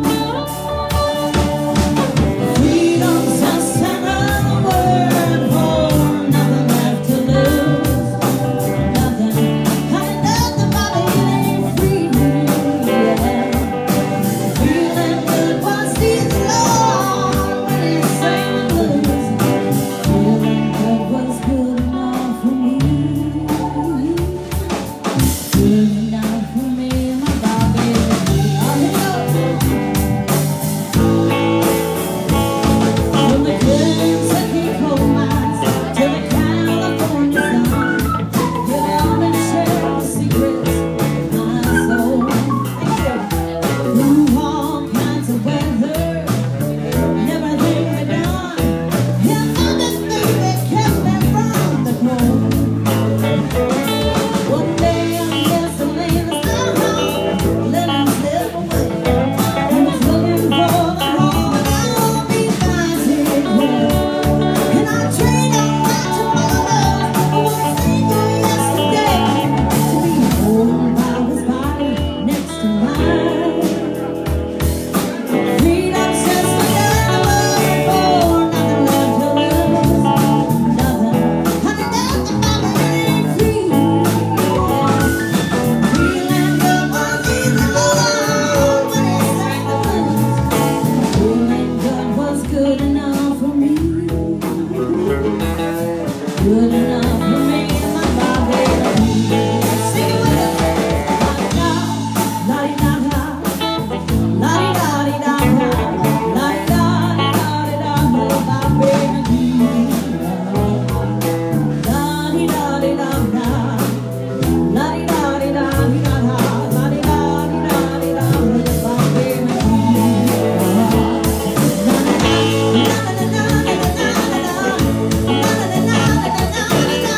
Freedom's just another word for nothing left to lose. Nothing, honey, nothing, Bobby, it ain't free, yeah. Feeling good was his Lord when he sang the blues. Feeling good was good enough for me. Good enough for me, my Bobby. Oh, here we go. From the Kentucky coal mines to the California sun, you'll come and share the secrets of my soul. Through all kinds of weather and everything we've done, your mother's baby kept me from the cold. One day I'm gasoline is not home, let him slip away. He was looking for the home, and I'll be finding it. And I trade all my tomorrows for one single yesterday, to be held by his body next to mine. Freedom's just another word for nothing left to lose. Nothing, honey, nothing, Bobby, it ain't free. Feeling good was easy, Lord, when he sang the blues. Feeling good was good enough for me. Good enough for me, my Bobby. Sing it with us. La-di-da, la-di-da-di-da, la-di-da-di-da-di-da, Bobby McGee. La-di-da-di-da-da, la-di-da-di-da-di-da, la-di-da-di-da-di-da, Bobby McGee.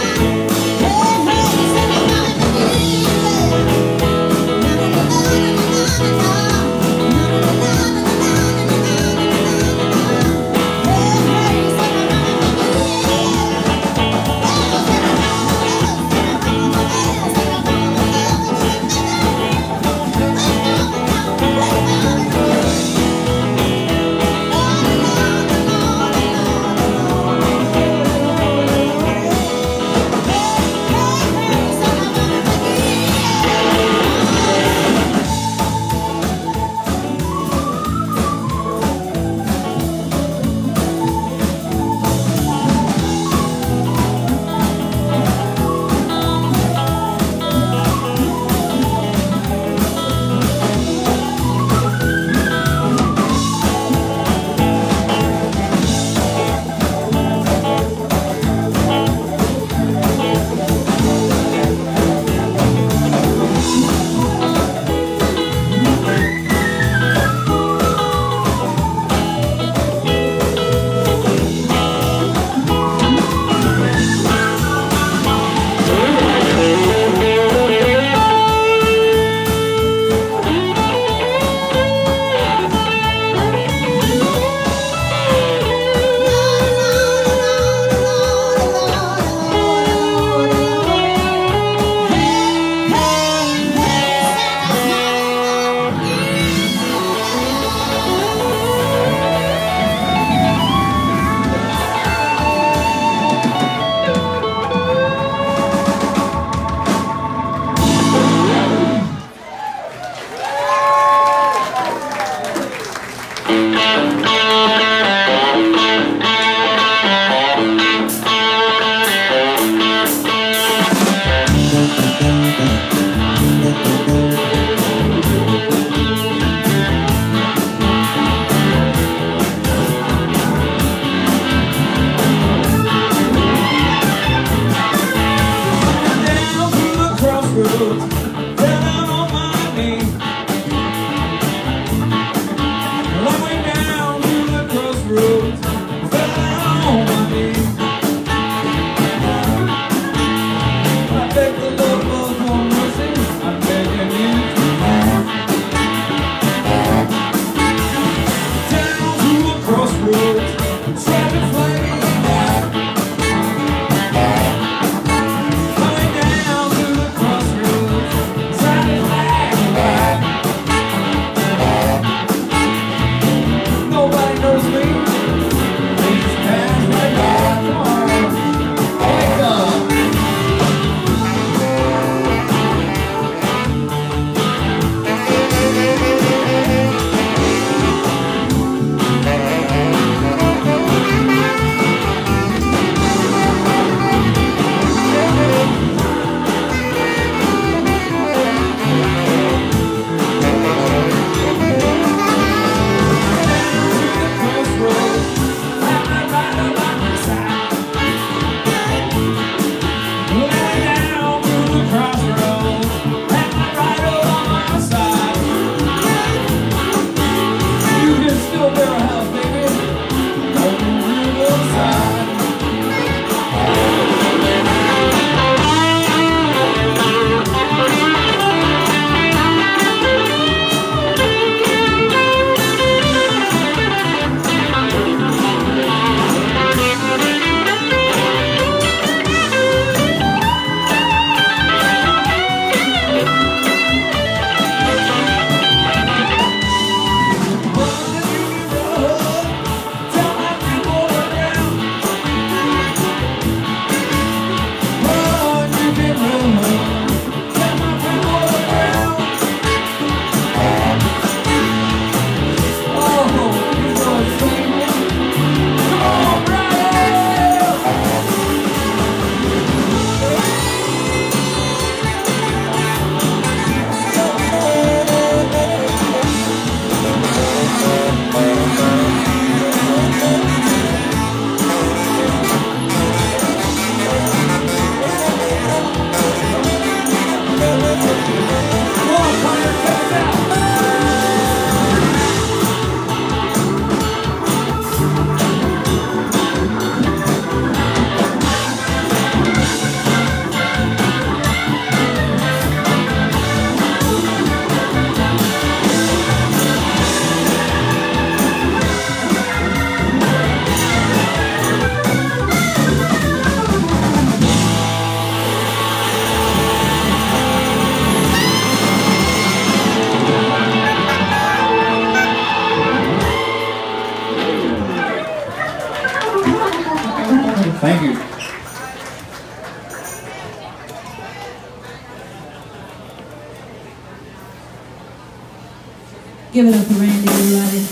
Give it up for Randy, everybody.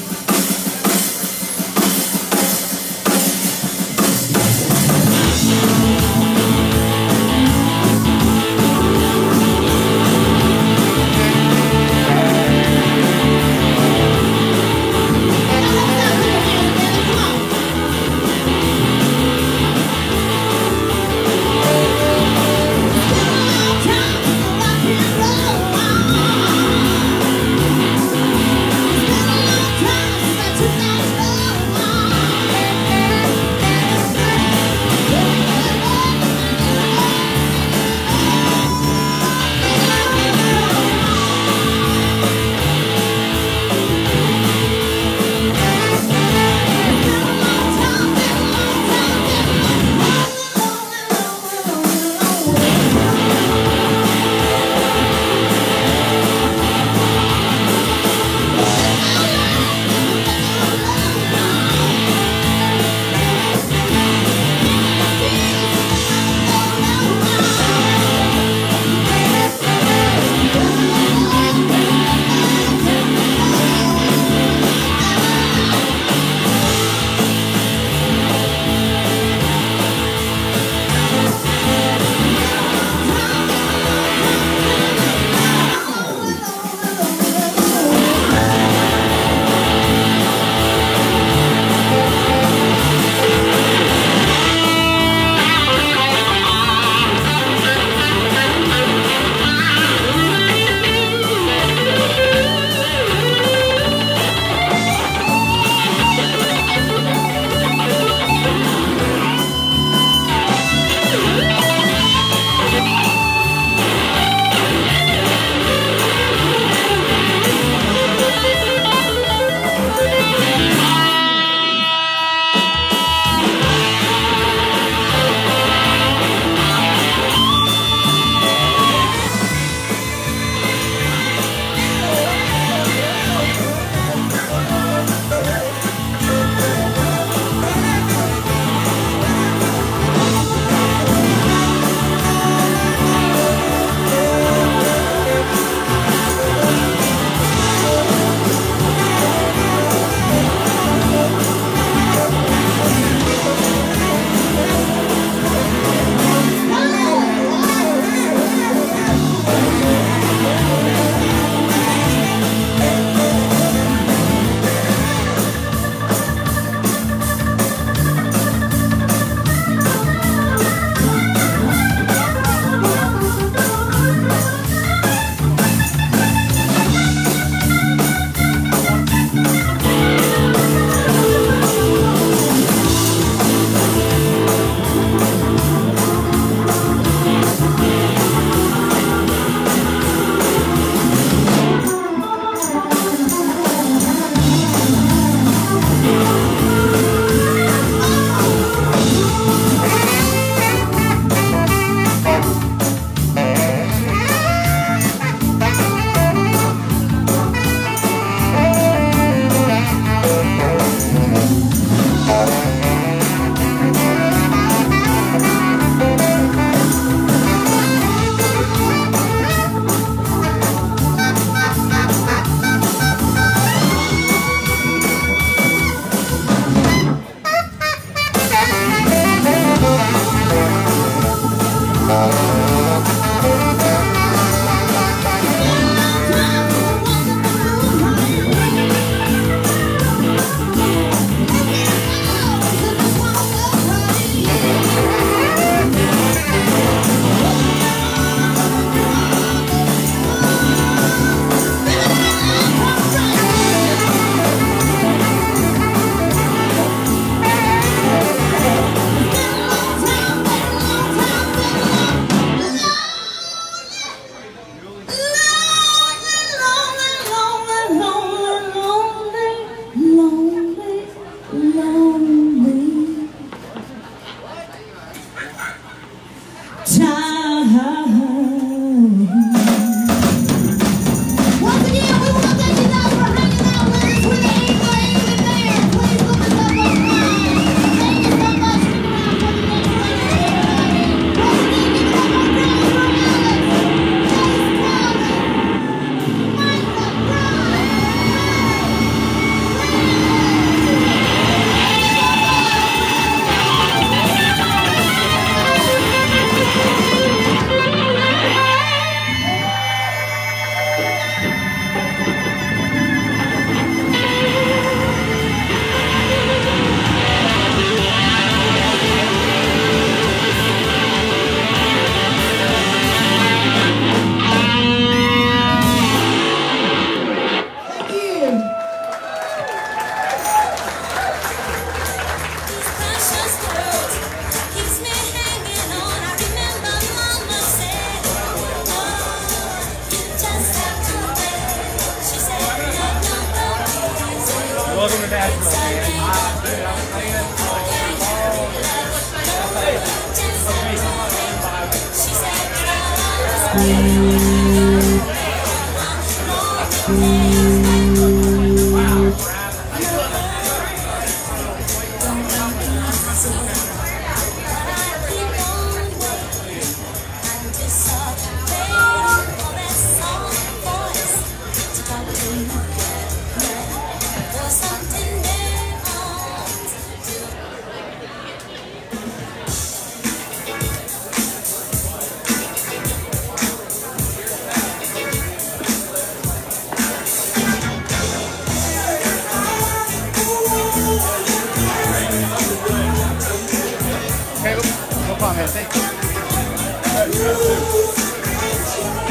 Okay, no problem, man. Thank you.